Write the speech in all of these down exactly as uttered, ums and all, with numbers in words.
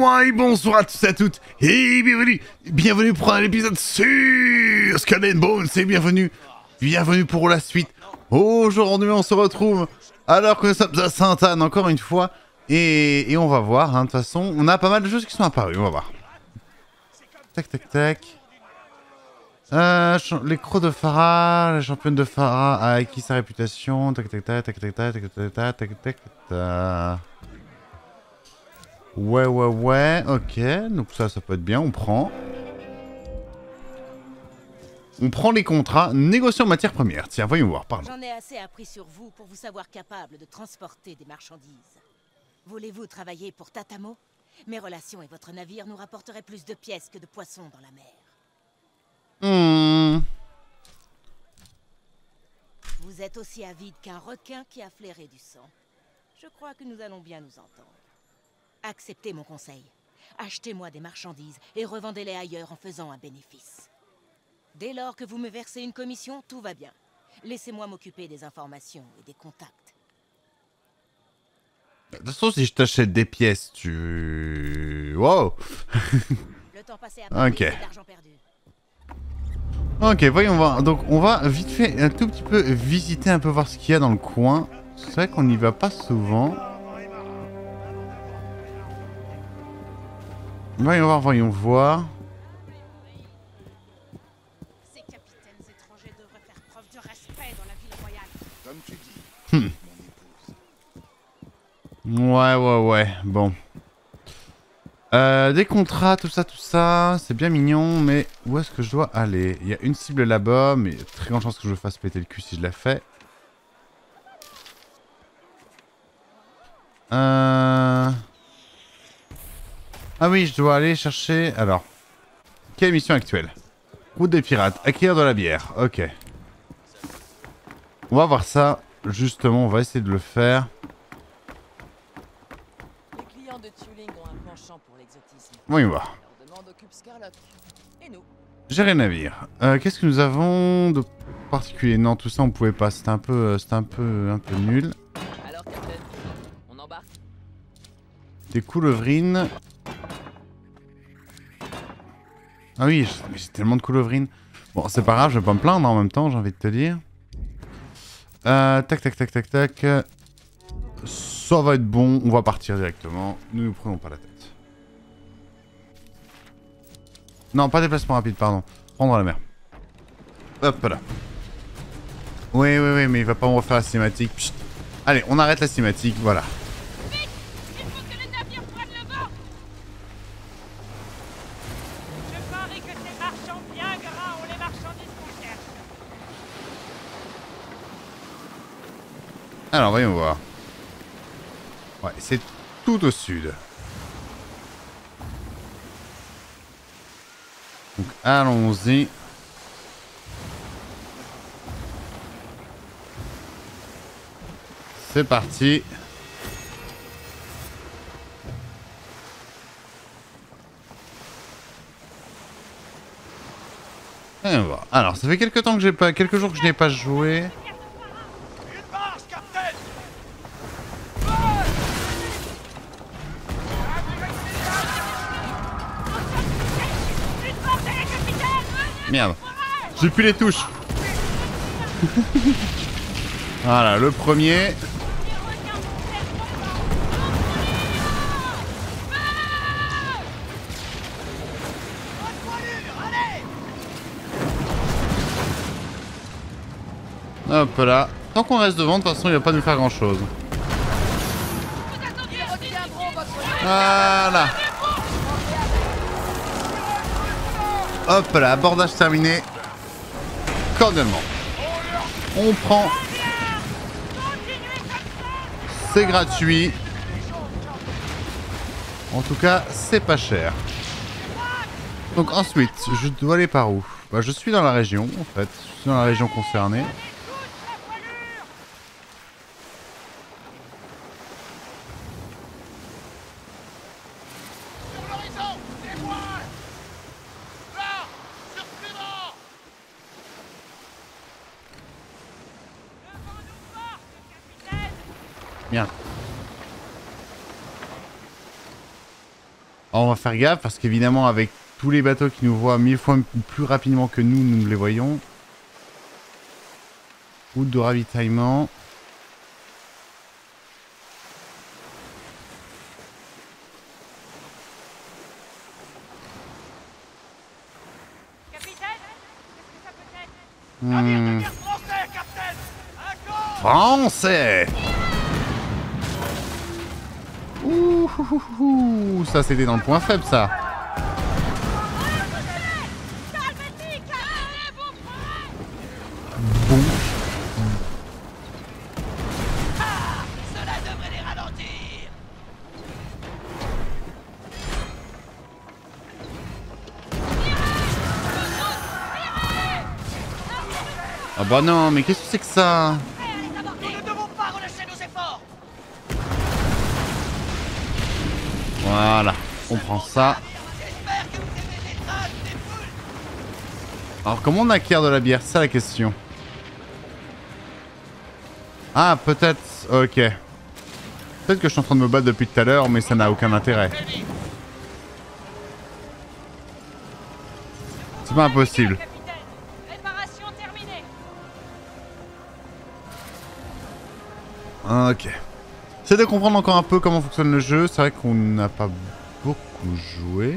Ouais, bonsoir à tous et à toutes, et bienvenue, bienvenue pour un épisode sur Skull and Bones, et bienvenue, bienvenue pour la suite. Aujourd'hui, on se retrouve alors que nous sommes à Sainte-Anne, encore une fois, et, et on va voir, hein, de toute façon, on a pas mal de choses qui sont apparues, on va voir. Tac, tac, tac. Euh, les crocs de Farah, la championne de Farah a acquis sa réputation, tac, tac, tac, tac, tac, tac, tac, tac, tac, tac, tac, tac. Ouais, ouais, ouais, ok, donc ça, ça peut être bien, on prend. On prend les contrats, négocier en matière première. Tiens, voyons voir, pardon. J'en ai assez appris sur vous pour vous savoir capable de transporter des marchandises. Voulez-vous travailler pour Tatamo? Mes relations et votre navire nous rapporteraient plus de pièces que de poissons dans la mer. Hmm. Vous êtes aussi avide qu'un requin qui a flairé du sang. Je crois que nous allons bien nous entendre. Acceptez mon conseil. Achetez-moi des marchandises et revendez-les ailleurs en faisant un bénéfice. Dès lors que vous me versez une commission, tout va bien. Laissez-moi m'occuper des informations et des contacts. De toute façon, si je t'achète des pièces, tu... Wow. Le temps passé à Paris, Ok. c'est l'argent perdu. Ok, voyons voir. Donc, on va vite fait un tout petit peu visiter, un peu voir ce qu'il y a dans le coin. C'est vrai qu'on n'y va pas souvent. Voyons voir, voyons voir. Ces capitaines étrangers devraient faire preuve de respect dans la ville royale. Comme tu dis, Hmm. Ouais, ouais, ouais, bon. Euh, des contrats, tout ça, tout ça, c'est bien mignon, mais où est-ce que je dois aller? Il y a une cible là-bas, mais il y a très grande chance que je me fasse péter le cul si je la fais. Euh... Ah oui, je dois aller chercher... Alors, quelle mission actuelle? Route des pirates, acquérir de la bière, ok. On va voir ça, justement, on va essayer de le faire. Les clients de Tuling ont un penchant pour l'exotisme. Voyons voir. Leur demande occupe Scarlock. Et nous? Gérer navire. Euh, Qu'est-ce que nous avons de particulier? Non, tout ça on pouvait pas. C'était un peu, euh, c'était un peu, un peu nul. Alors, Captain, on embarque? Des coulevrines. Ah oui, j'ai j'ai tellement de coulevrines. Bon, c'est pas grave, je vais pas me plaindre en même temps, j'ai envie de te dire. Euh, tac, tac, tac, tac, tac. Ça va être bon, on va partir directement. Nous nous prenons pas la tête. Non, pas déplacement rapide, pardon. Prendre la mer. Hop là. Oui, oui, oui, mais il va pas me refaire la cinématique. Psst. Allez, on arrête la cinématique, voilà. Vite! Il faut que le navire prenne le vent! Je parie que ces marchands bien gras ont les marchandises qu'on cherche. Alors, voyons voir. Ouais, c'est tout au sud. Donc, allons-y. C'est parti. Et on va. Alors, ça fait quelques temps que j'ai pas, quelques jours que je n'ai pas joué. une marche, Captain. Merde. J'ai plus les touches. Voilà, le premier. Hop là. Tant qu'on reste devant, de toute façon, il va pas nous faire grand chose. Voilà. Hop là, abordage terminé. Cordialement. On prend. C'est gratuit. En tout cas, c'est pas cher. Donc ensuite, je dois aller par où? Bah, je suis dans la région, en fait. Je suis dans la région concernée. Sur l'horizon, des voiles. Là, sur Clément. Bien. Alors, on va faire gaffe parce qu'évidemment avec tous les bateaux qui nous voient mille fois plus rapidement que nous, nous les voyons. Route de ravitaillement. Hmm. Français, capitaine! Un corps! Français. Ouh, ouh, ouh, ouh, ça c'était dans le point faible ça. Bon. Cela devrait les ralentir! Ah bah non, mais qu'est-ce que c'est que ça? Nous ne devons pas relâcher nos efforts! Voilà, on prend ça. J'espère que vous aimez les traces des poules! Alors comment on acquiert de la bière? C'est ça la question. Ah peut-être... Ok. Peut-être que je suis en train de me battre depuis tout à l'heure, mais ça n'a aucun intérêt. C'est pas impossible. Ok. C'est de comprendre encore un peu comment fonctionne le jeu. C'est vrai qu'on n'a pas beaucoup joué.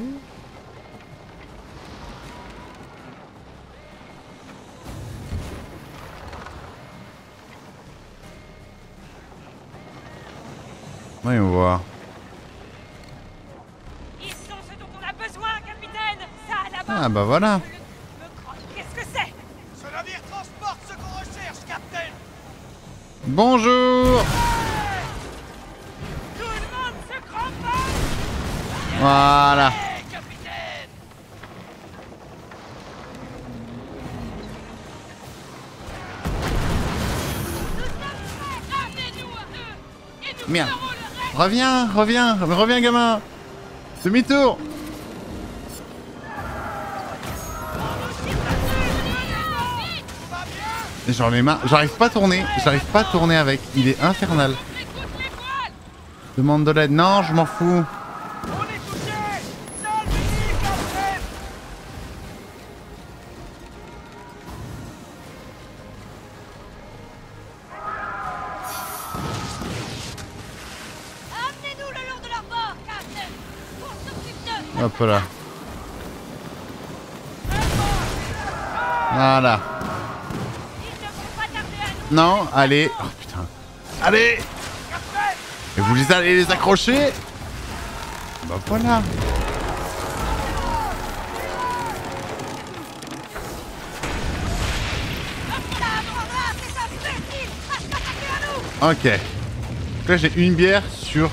Voyons voir. Ils sont ce dont on a besoin, capitaine. Ça, là-bas. Ah bah voilà. Qu'est-ce que c'est? Ce navire transporte ce qu'on recherche, capitaine! Bonjour. Tout le monde se cramponne. Voilà. Hey, capitaine! Ramenez-nous à eux et nous Merde. ferons le reste. Reviens, reviens, reviens gamin. Demi-tour. J'en ai marre. J'arrive pas à tourner. J'arrive pas à tourner avec. Il est infernal. Écoute les voiles. Demande de l'aide. Non, je m'en fous. On est touché! Salve-nous, capitaine! Amenez-nous le long de leur bord, capitaine. Pour s'occuper d'eux. Hop là. Voilà. Ils ne vont pas tarder à nous. Non, allez. Oh putain. Allez. Et vous les allez les accrocher. Bah voilà. Ok. Donc là j'ai une bière sur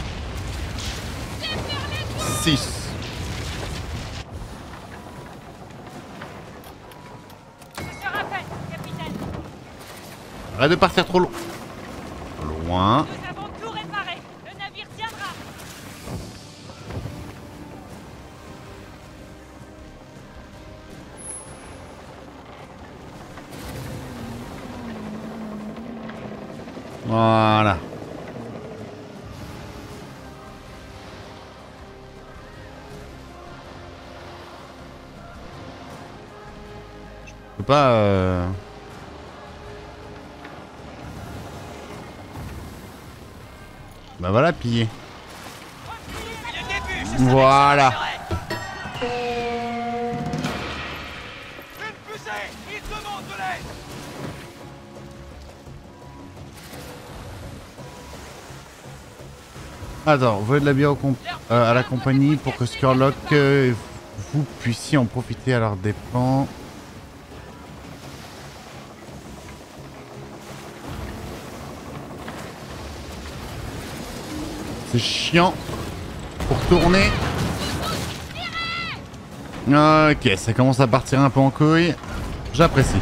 six. Je te rappelle, capitaine. Arrête de partir trop loin. Loin. Nous avons tout réparé. Le navire tiendra. Voilà. Je peux pas... Euh... Bah voilà, piller. Depuis le début, je savais Voilà. que ça marcherait. Une fusée! Ils demandent de l'aide! Attends, vous voulez de la bière au comp- euh, à la compagnie pour que Skurlock, euh, vous puissiez en profiter à leurs dépens. C'est chiant pour tourner. Ok, ça commence à partir un peu en couille. J'apprécie.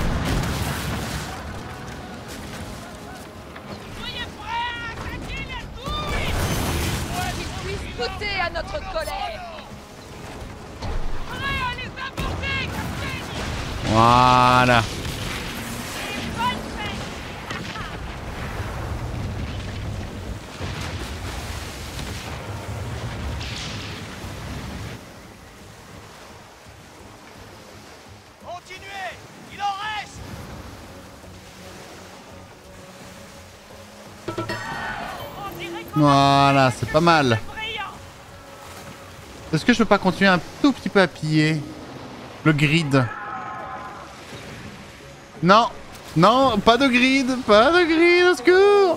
Soyez prêts à attaquer les douilles. Qu'ils puissent goûter à notre colère. Prêts à les apporter, capitaine. Voilà. Bonne fête. Voilà, c'est pas mal. Est-ce que je peux pas continuer un tout petit peu à piller le grid? Non, non, pas de grid, pas de grid, au secours!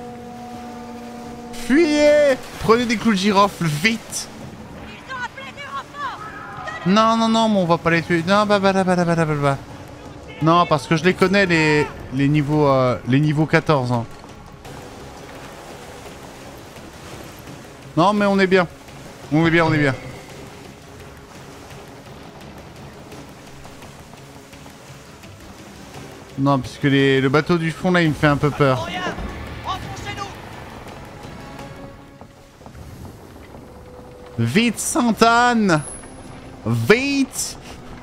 Fuyez! Prenez des clous de girofle, vite! Ils ont appelé des renforts. Non, non, non, mais on va pas les tuer. Non, bah, bah, bah, bah, bah, bah, bah. Non, parce que je les connais, les, les niveaux, euh, les niveaux quatorze. Hein. Non, mais on est bien. On est bien, on est bien. Non, puisque les, le bateau du fond, là, il me fait un peu peur. Rien. Enfoncez-nous. Vite, Sainte-Anne! Vite!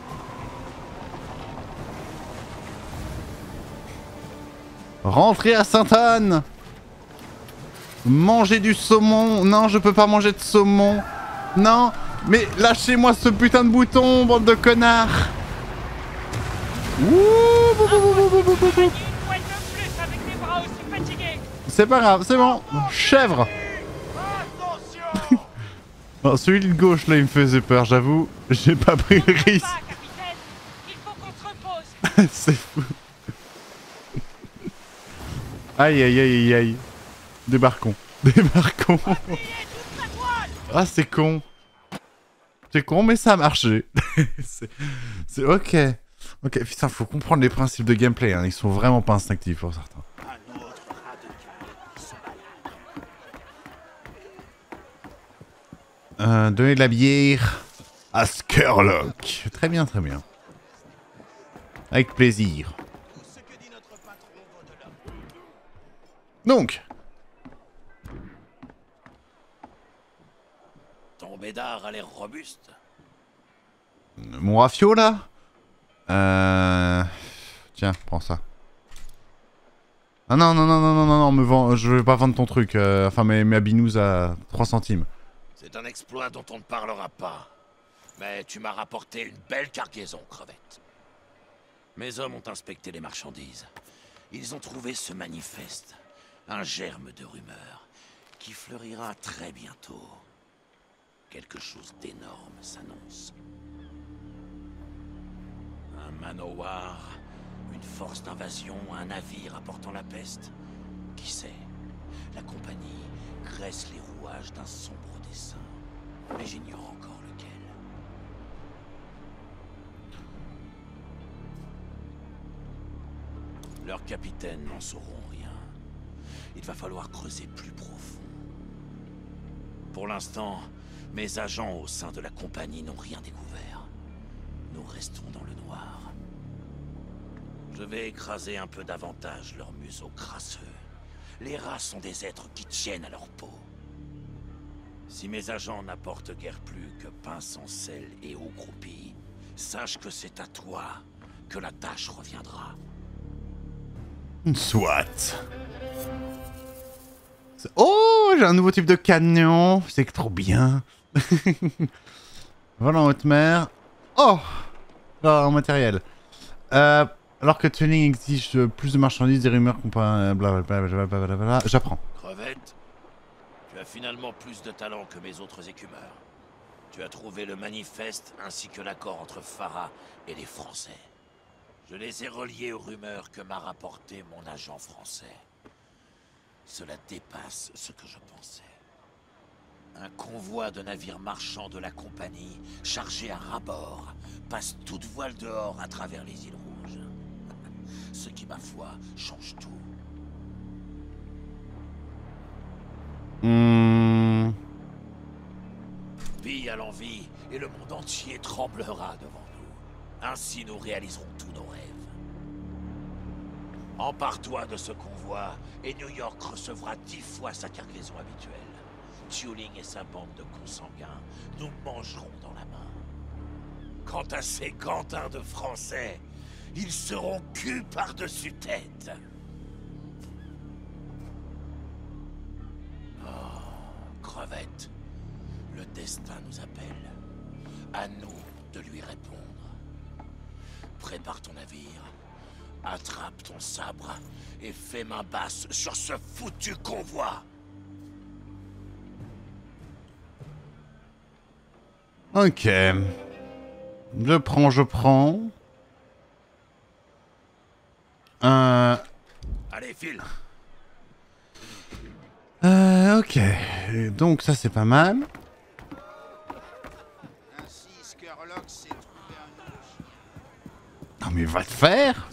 Rentrez à Sainte-Anne! Mangez du saumon! Non, je peux pas manger de saumon! Non! Mais lâchez-moi ce putain de bouton, bande de connards! Ouh, bou, bou, bou, bou, bou, bou, bou. C'est pas grave, c'est bon! Chèvre! Attention. Bon, celui de gauche là il me faisait peur, j'avoue, j'ai pas pris le risque. C'est fou. Aïe aïe aïe aïe aïe. Débarquons. Débarquons. Ah c'est con. C'est con mais ça a marché. C'est ok. Ok, putain, faut comprendre les principes de gameplay, hein. Ils sont vraiment pas instinctifs pour certains. Euh, donner de la bière à Skurlock. Très bien, très bien. Avec plaisir. Donc. Ton bédard a l'air robuste. Mon rafio là euh... Tiens, prends ça. Ah non, non, non, non, non, non, non, me vends... je vais pas vendre ton truc. Euh... Enfin, mes, mes binous à trois centimes. C'est un exploit dont on ne parlera pas. Mais tu m'as rapporté une belle cargaison, crevette. Mes hommes ont inspecté les marchandises. Ils ont trouvé ce manifeste. Un germe de rumeur qui fleurira très bientôt. Quelque chose d'énorme s'annonce. Un manowar, une force d'invasion, un navire apportant la peste. Qui sait? La compagnie graisse les rouages d'un sombre dessein. Mais j'ignore encore lequel. Leurs capitaines n'en sauront rien. Il va falloir creuser plus profond. Pour l'instant, mes agents au sein de la compagnie n'ont rien découvert. Nous restons dans le noir. Je vais écraser un peu davantage leurs museaux crasseux. Les rats sont des êtres qui tiennent à leur peau. Si mes agents n'apportent guère plus que pain sans sel et eau croupie, sache que c'est à toi que la tâche reviendra. Soit. Oh, j'ai un nouveau type de canon. C'est trop bien. Voilà en haute mer. Oh, en matériel. Euh, alors que tuning exige plus de marchandises, des rumeurs qu'on peut... Blablabla. J'apprends. Crevette, tu as finalement plus de talent que mes autres écumeurs. Tu as trouvé le manifeste ainsi que l'accord entre Farah et les Français. Je les ai reliés aux rumeurs que m'a rapporté mon agent français. Cela dépasse ce que je pensais. Un convoi de navires marchands de la compagnie, chargé à ras-bord, passe toute voile dehors à travers les îles Rouges. Ce qui, ma foi, change tout. Mmh. Pille à l'envie et le monde entier tremblera devant nous. Ainsi nous réaliserons tous nos rêves. Empare-toi de ce convoi et New York recevra dix fois sa cargaison habituelle. Tuling et sa bande de consanguins nous mangeront dans la main. Quant à ces gantins de Français, ils seront cul par-dessus tête. Oh, crevette, le destin nous appelle. À nous de lui répondre. Prépare ton navire, Attrape ton sabre et fais main basse sur ce foutu convoi. Ok. Je prends, je prends. Euh... Allez, file. Euh, ok. Donc ça c'est pas mal. Ainsi, Skerlock s'est trouvé un nouveau chien. Non mais va te faire.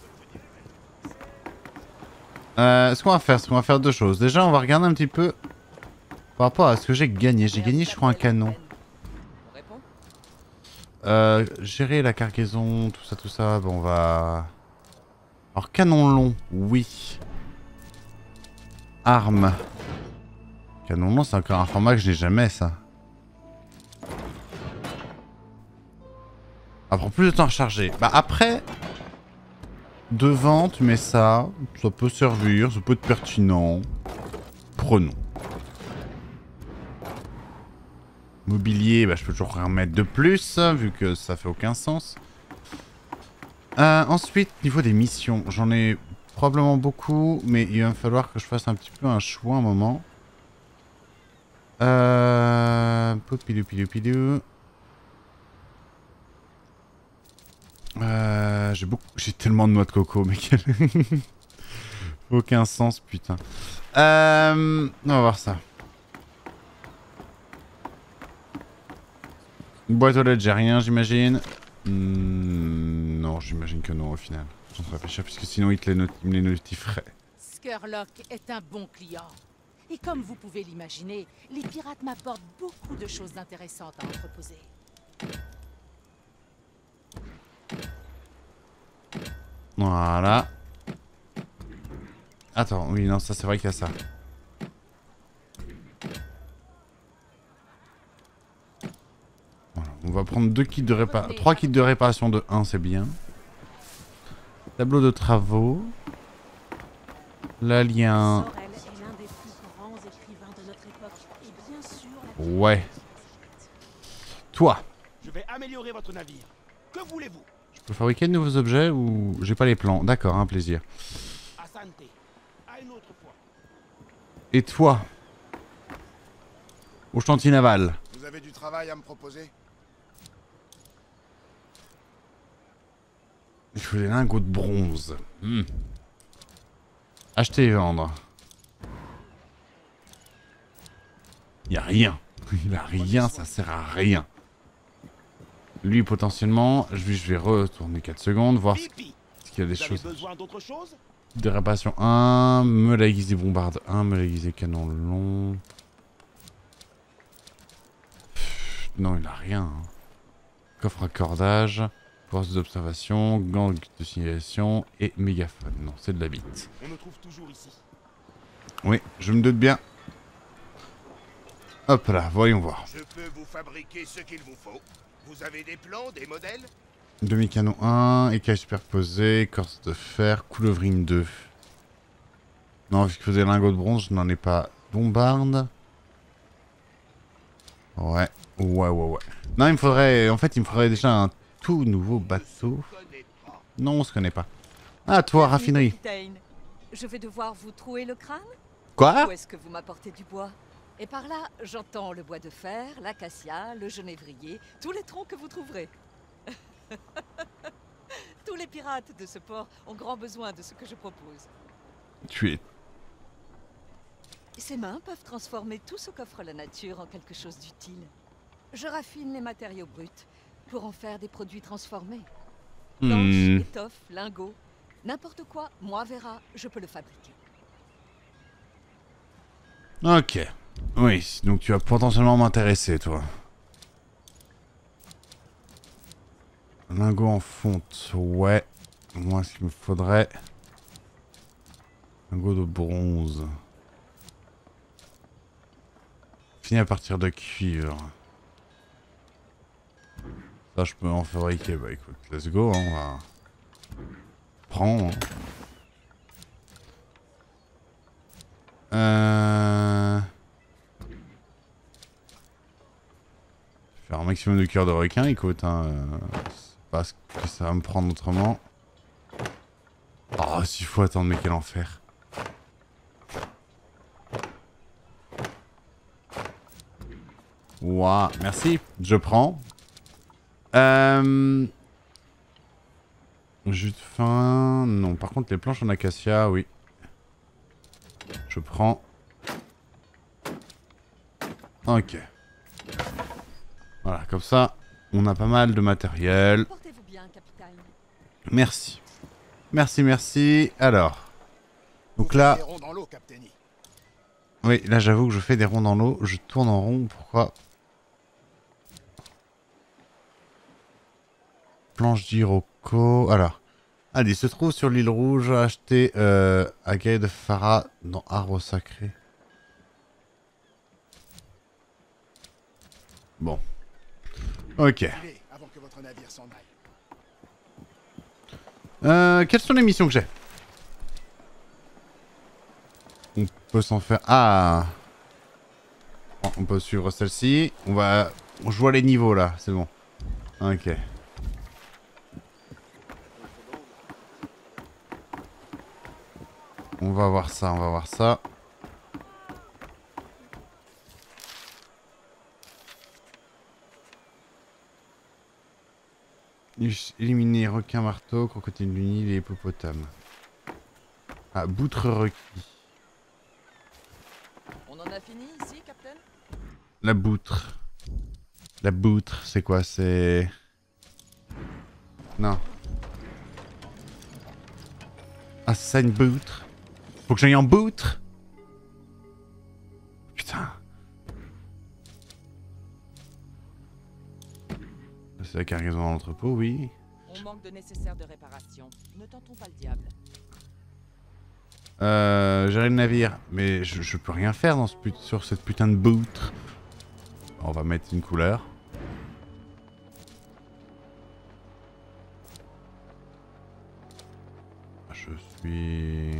Euh, ce qu'on va faire, c'est qu'on va faire deux choses. Déjà, on va regarder un petit peu par rapport à ce que j'ai gagné. J'ai gagné, je crois, un canon. Euh, gérer la cargaison, tout ça, tout ça. Bon, on va... Alors, canon long, oui. Arme. Canon long, c'est encore un format que je n'ai jamais, ça. Ça prend plus de temps à recharger. Bah, après... Devant, tu mets ça. Ça peut servir, ça peut être pertinent. Prenons. Mobilier, bah, je peux toujours en mettre de plus, vu que ça fait aucun sens. Euh, ensuite, niveau des missions, j'en ai probablement beaucoup, mais il va falloir que je fasse un petit peu un choix un moment. Euh... Poupidou, pidou, pidou. Euh, j'ai beaucoup, j'ai tellement de noix de coco, mais quel... aucun sens, putain. Euh, on va voir ça. Boîte aux lettres, j'ai rien, j'imagine. Mmh, non, j'imagine que non au final. J'en ferais réfléchir puisque sinon il te les, not il me les notifierait. Skerlock est un bon client. Et comme vous pouvez l'imaginer, les pirates m'apportent beaucoup de choses intéressantes à entreposer. Voilà. Attends, oui, non, ça c'est vrai qu'il y a ça. Voilà, on va prendre deux kits de réparation, trois kits de réparation de un, c'est bien. Tableau de travaux. Là, il y a un... Ouais. Toi. Je vais améliorer votre navire. Que voulez-vous? Je peux fabriquer de nouveaux objets ou j'ai pas les plans? D'accord, un plaisir. Asante. À une autre fois. Et toi? Au chantier naval. Vous avez du travail à me proposer? Il faut des lingots de bronze. Hmm. Acheter et vendre. Il y a rien. Il a rien, ça sert à rien. Lui potentiellement, lui je vais retourner quatre secondes, voir ce qu'il y a des choses. Besoin d'autre chose? De réparation un, meule aiguisée bombarde un, meule aiguisée canon long. Pff, non, il a rien. Hein. Coffre à cordage, force d'observation, gants de signalisation et mégaphone. Non, c'est de la bite. On nous trouve toujours ici. Oui, je me doute bien. Hop là, voyons voir. Je peux vous fabriquer ce qu'il vous faut. Vous avez des plans, des modèles? Demi-canon un, écaille superposée, écorce de fer, coulevrine deux. Non, vu qu'il faut des lingots de bronze, je n'en ai pas. Bombarde. Ouais, ouais, ouais, ouais. Non, il me faudrait... En fait, il me faudrait déjà un tout nouveau bateau. Non, on se connaît pas. Ah, toi, raffinerie. Capitaine, je vais devoir vous trouer le crâne? Quoi? Où est-ce que vous m'apportez du bois? Et par là, j'entends le bois de fer, l'acacia, le genévrier, tous les troncs que vous trouverez. Tous les pirates de ce port ont grand besoin de ce que je propose. Tu es... Ces mains peuvent transformer tout ce qu'offre la nature en quelque chose d'utile. Je raffine les matériaux bruts pour en faire des produits transformés. Planches, Hmm. étoffes, lingots, n'importe quoi, moi verra, je peux le fabriquer. Ok. Oui, donc tu vas potentiellement m'intéresser, toi. Lingot en fonte, ouais. Moi, ce qu'il me faudrait... Lingot de bronze. Fini à partir de cuivre. Ça, je peux en fabriquer. Bah écoute, let's go, hein, on va... Prends. Hein. Euh... Faire un maximum de cœur de requin, écoute, hein, euh, c'est pas ce que ça va me prendre autrement. Oh, s'il faut attendre, mais quel enfer. Ouah, merci, je prends. Euh... Jus de fin... Non, par contre les planches en acacia, oui. Je prends. Ok. Voilà, comme ça, on a pas mal de matériel. Portez-vous bien, capitaine. Merci. Merci, merci. Alors. Donc là... Des ronds dans l'eau, Captaini. Oui, là j'avoue que je fais des ronds dans l'eau. Je tourne en rond. Pourquoi? Planche d'Iroko. Alors. Allez, il se trouve sur l'île rouge. Acheter euh, agaï de Farah dans Arbre Sacré. Bon. Ok. Avant que votre navire s'en aille. Euh, quelles sont les missions que j'ai? On peut s'en faire... Ah, on peut suivre celle-ci. On va... Je vois les niveaux là, c'est bon. Ok. On va voir ça, on va voir ça. Éliminer requin marteau, crocodile du Nil et hippopotame. Ah, boutre requis. On en a fini ici, Captain? La boutre. La boutre, c'est quoi? C'est... Non. Ah, c'est ça une boutre? Faut que j'aille en boutre? Putain. C'est la cargaison dans l'entrepôt, oui. On manque de nécessaire de réparation. Ne tentons pas le diable. Euh, gérer le navire. Mais je, je peux rien faire dans ce put sur cette putain de boutre. On va mettre une couleur. Je suis...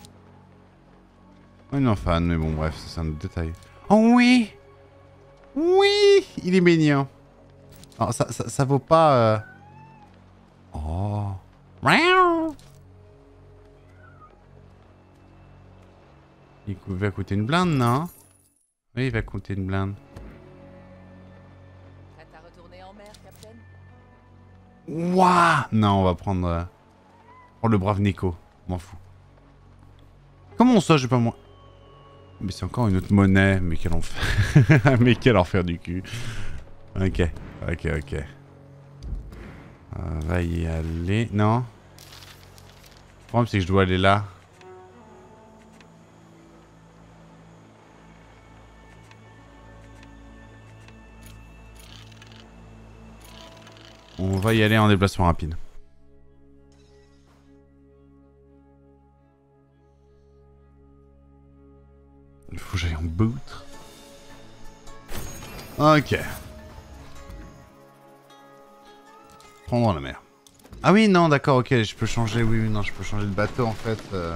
une fan, mais bon, bref, c'est un autre détail. Oh oui! Oui! Il est mignon. Alors, ça, ça, ça vaut pas... Euh... Oh... Il va coûter une blinde, non? Oui, il va coûter une blinde. Prête à retourner en mer, Captain? Ouah! Non, on va prendre... Euh... prendre le brave Nico. M'en fous. Comment ça, j'ai pas moi? Mais c'est encore une autre monnaie. Mais quel enfer. Mais quel enfer du cul. Ok. Ok, ok. On va y aller. Non. Le problème, c'est que je dois aller là. On va y aller en déplacement rapide. Il faut que j'aille en boutre. Ok. Prendre la mer. Ah oui, non, d'accord, ok, je peux changer, oui, oui, non, je peux changer de bateau en fait. Euh...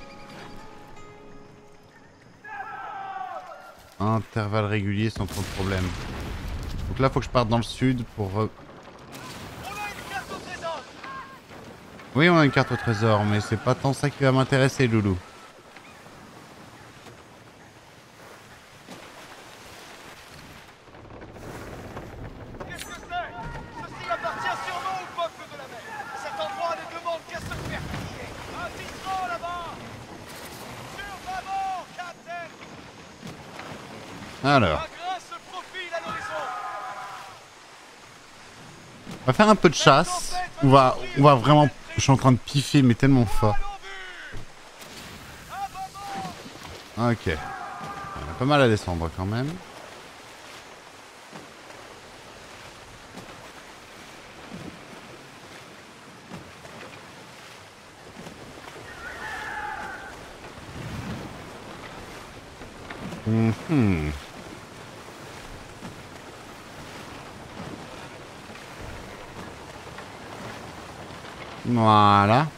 Intervalle régulier sans trop de problème. Donc là, faut que je parte dans le sud pour... Re... Oui, on a une carte au trésor, mais c'est pas tant ça qui va m'intéresser, loulou. Qu'est-ce que c'est? Ceci appartient sûrement au peuple de la mer. Cet endroit ne demande qu'à se faire piller. Un tisserand là-bas. Sur l'avant, Captain. Alors. Un grain se profile à l'horizon. On va faire un peu de chasse. On va, on va vraiment... Je suis en train de piffer, mais tellement fort. Ok. On a pas mal à descendre quand même. Mhm. Voilà.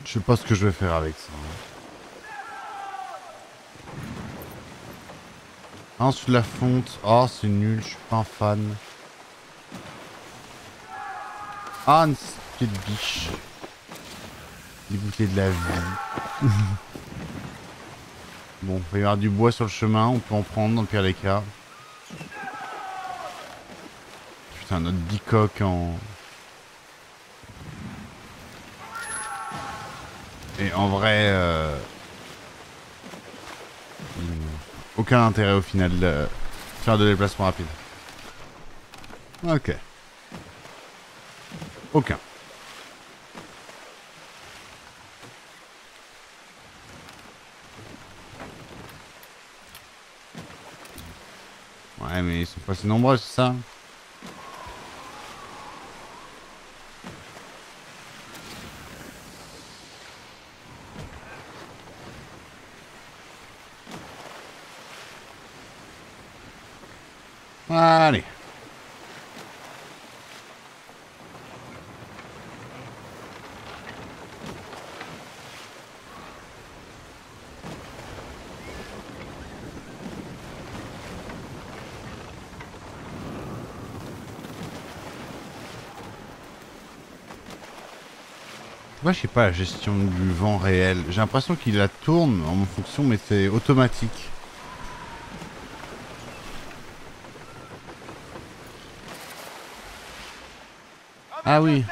Je sais pas ce que je vais faire avec ça. Ensuite la fonte. Oh c'est nul, je suis pas un fan. Ah une petite biche. Dégoûté de la vie. Bon, il va y avoir du bois sur le chemin, on peut en prendre dans le pire des cas. Putain, notre bicoque en... Et en vrai... Euh... Aucun intérêt au final de faire de déplacement rapide. Ok. Aucun. Ouais, mais ils sont pas si nombreux, c'est ça? Allez. Moi, je sais pas la gestion du vent réel. J'ai l'impression qu'il la tourne en fonction, mais c'est automatique. Ah oui.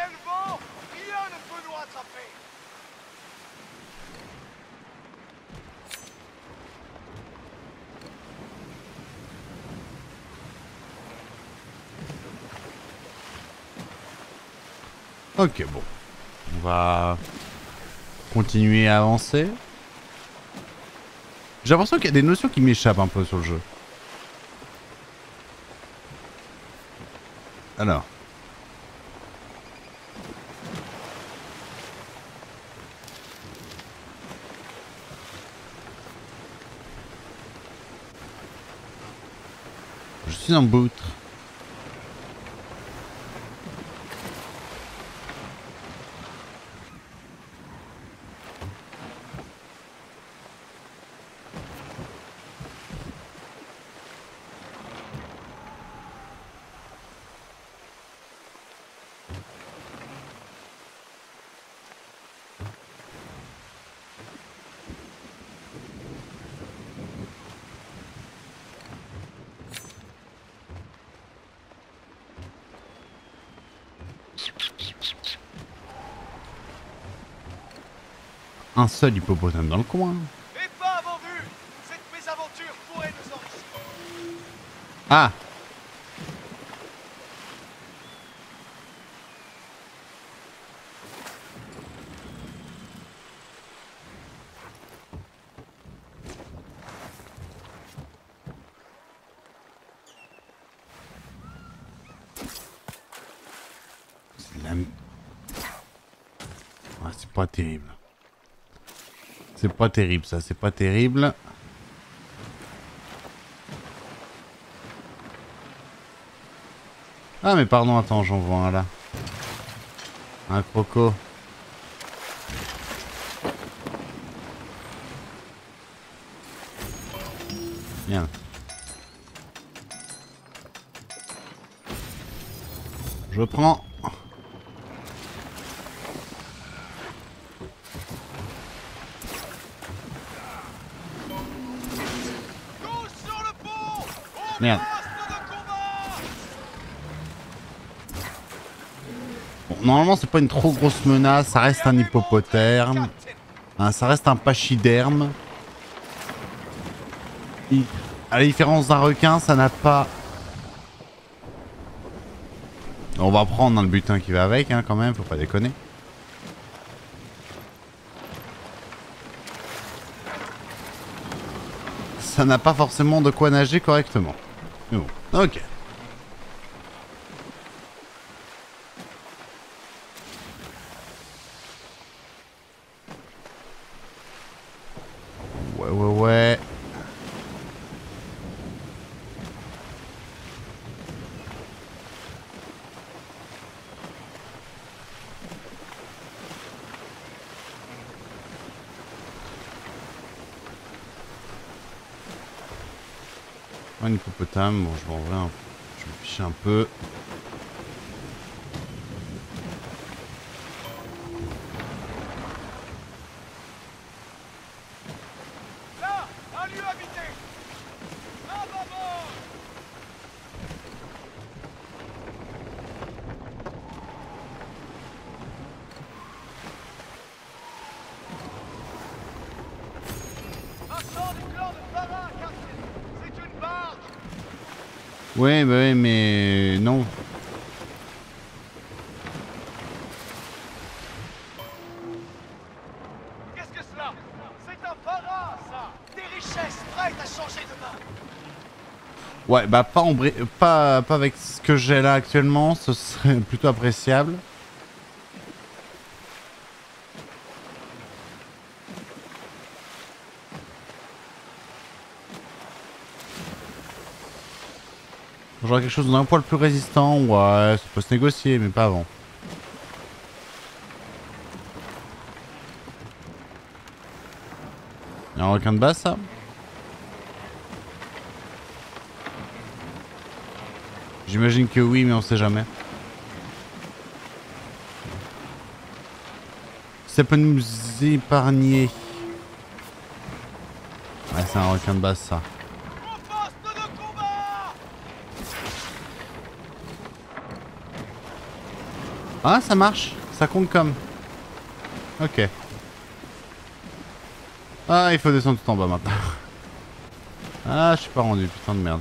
Ok, bon. On va continuer à avancer. J'ai l'impression qu'il y a des notions qui m'échappent un peu sur le jeu. Alors. Je suis en boutre. Un seul hippopotame dans le coin. Et pas avant vue. Cette mésaventure pourrait nous enrichir. Ah. C'est la... Ah, c'est pas terrible. C'est pas terrible ça, c'est pas terrible. Ah mais pardon, attends, j'en vois un là. Un croco. Bien. Je prends. Merde. Bon, normalement c'est pas une trop grosse menace, ça reste un hippopotame. Hein, ça reste un pachyderme. Il... À la différence d'un requin, ça n'a pas... On va prendre hein, le butin qui va avec hein, quand même, faut pas déconner. Ça n'a pas forcément de quoi nager correctement. Mais bon, ok. Ouais, ouais, ouais. Un hippopotame, bon je vais en vrai, un... je vais ficher un peu. Là, un lieu habité. À bâbord. Un sang du clan de Farah, Captain. C'est une barge. Ouais, bah ouais, mais non. Qu'est-ce que cela? C'est un Farah, ça. Des richesses prêtes à changer de main. Ouais, bah pas, en bri... pas, pas avec ce que j'ai là actuellement, ce serait plutôt appréciable. J'aurais quelque chose d'un poil plus résistant, ouais, ça peut se négocier, mais pas avant. Y'a un requin de base, ça? J'imagine que oui, mais on sait jamais. Ça peut nous épargner. Ouais, c'est un requin de base, ça. Au poste de combat. Ah, ça marche. Ça compte comme. Ok. Ah, il faut descendre tout en bas maintenant. Ah, je suis pas rendu, putain de merde.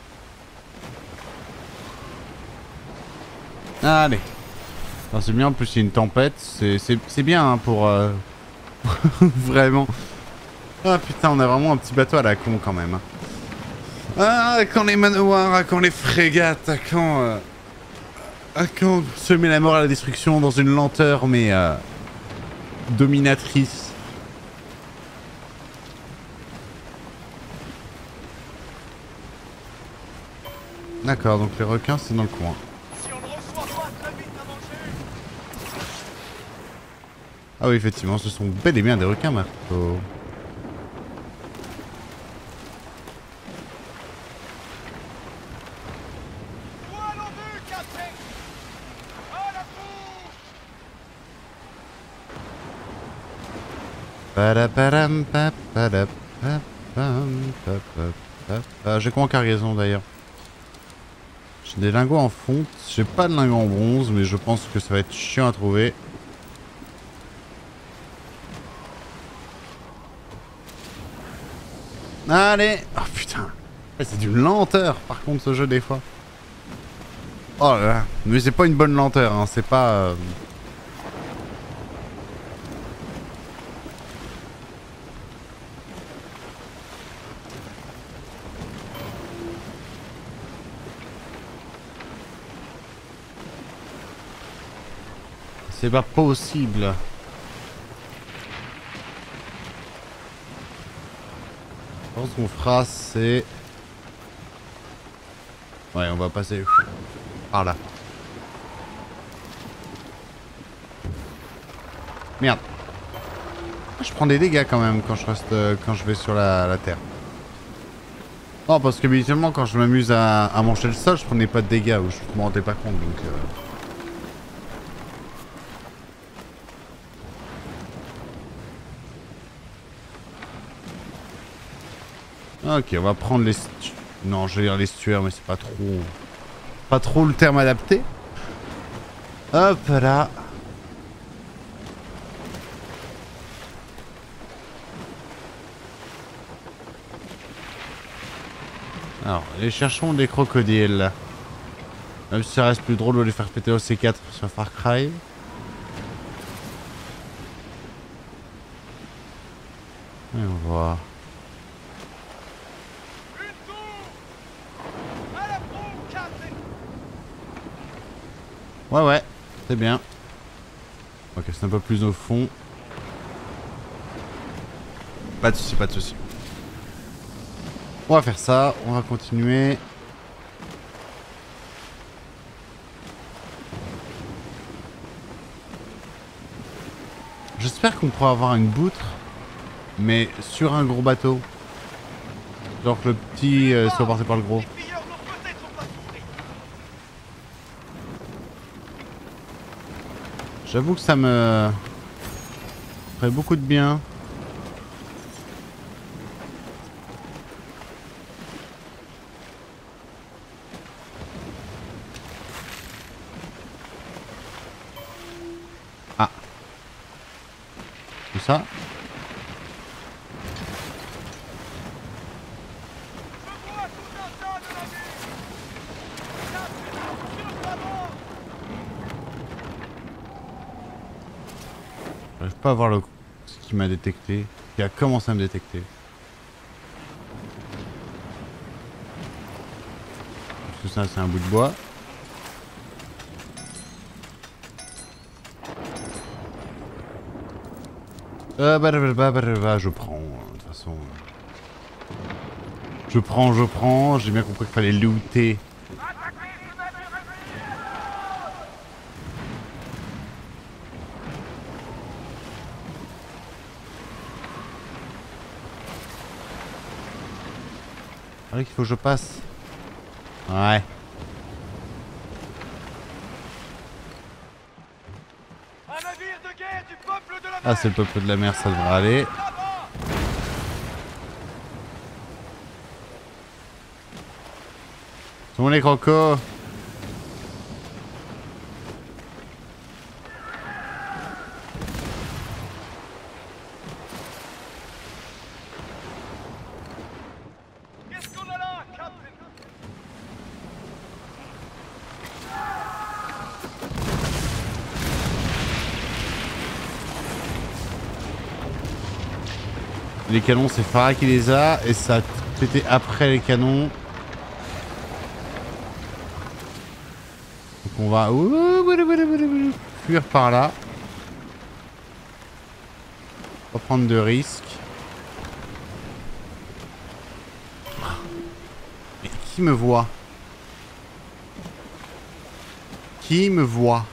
Allez. C'est bien, en plus il y a une tempête. C'est bien hein, pour... Euh... vraiment. Ah putain, on a vraiment un petit bateau à la con quand même. Ah, quand les manoirs, à quand les frégates, à quand... Euh... À quand semer la mort à la destruction dans une lenteur mais... Euh... dominatrice. D'accord, donc les requins c'est dans le coin. Ah oui, effectivement, ce sont bel et bien des requins marteaux. J'ai quoi en cargaison d'ailleurs? J'ai des lingots en fonte, j'ai pas de lingots en bronze, mais je pense que ça va être chiant à trouver. Allez! Oh putain! C'est d'une lenteur par contre ce jeu des fois. Oh là là! Mais c'est pas une bonne lenteur, hein, c'est pas... Euh... C'est pas possible. Je pense qu'on fera c'est... Ouais, on va passer par là. Merde. Je prends des dégâts quand même quand je reste quand je vais sur la, la terre. Non, parce que habituellement quand je m'amuse à, à manger le sol, je prenais pas de dégâts ou je m'en rendais pas compte donc. Euh... Ok, on va prendre les... Non, je vais dire les stuaires, mais c'est pas trop... Pas trop le terme adapté. Hop là. Alors, les cherchons des crocodiles. Même si ça reste plus drôle de les faire péter au C quatre sur Far Cry. Et on voit... Ouais ouais, c'est bien. Ok, c'est un peu plus au fond. Pas de soucis, pas de soucis. On va faire ça, on va continuer. J'espère qu'on pourra avoir une poutre, mais sur un gros bateau. Genre que le petit euh, soit porté par le gros. Les pilleurs n'ont peut-être pas compris. J'avoue que ça me ferait beaucoup de bien. Ah. Tout ça. Je vois tout un tas de navires. Captain, sur le bâbord. J'arrive pas à voir le... ce qui m'a détecté. Qui a commencé à me détecter. Tout ça c'est un bout de bois. Euh, bah, bah, bah, bah, bah, je prends, de toute façon. Je prends, je prends. J'ai bien compris qu'il fallait looter. Ah oui, qu'il faut que je passe. Ouais. Un navire de guerre du peuple de la mer. Ah, c'est le peuple de la mer, ça devrait aller. Là-bas. Sont où les crocos? Qu'est-ce qu'on a là, Captain? Les canons, c'est Farah qui les a. Et ça a pété après les canons. Donc on va fuir par là. Pas prendre de risques. Mais qui me voit? Qui me voit?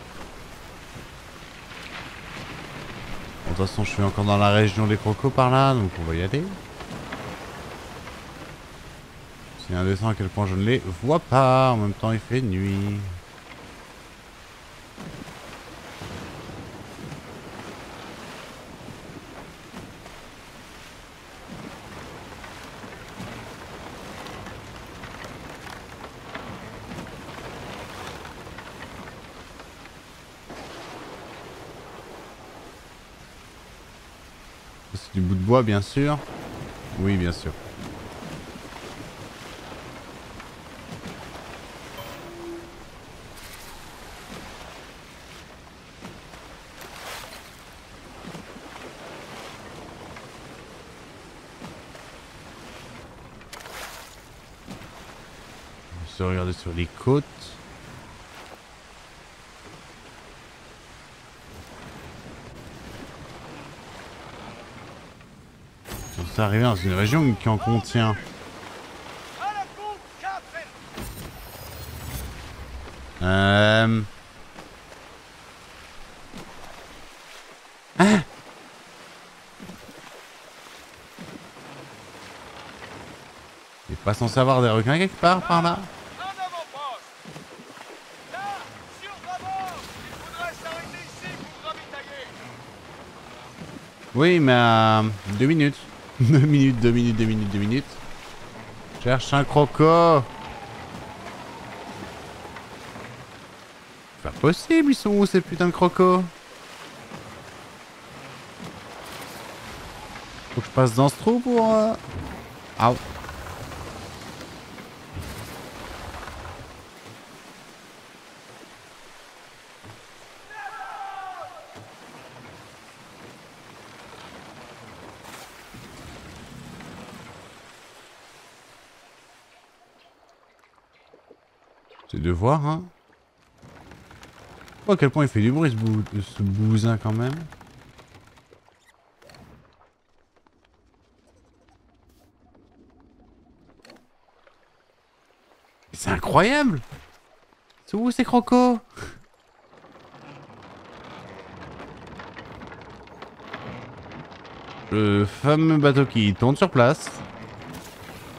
Bon, de toute façon, je suis encore dans la région des crocos par là, donc on va y aller. C'est indécent à quel point je ne les vois pas. En même temps, il fait nuit. C'est du bout de bois, bien sûr. Oui, bien sûr. Je vais regarder sur les côtes. On s'est arrivé dans une région qui en contient. À la coupe, Captain. Euh... Hein? Il est pas censé avoir des requins quelque part par là? Un avant-poste. Là, sur bâbord. Il faudrait s'arrêter ici pour ravitailler. Oui, mais à deux minutes. deux minutes, deux minutes, deux minutes, deux minutes. Cherche un croco. C'est pas possible, ils sont où ces putains de crocos? Faut que je passe dans ce trou pour... Euh... Ah. C'est de voir, hein. Oh, à quel point il fait du bruit ce, bou ce bousin quand même. C'est incroyable. C'est où ces crocos? Le fameux bateau qui tourne sur place.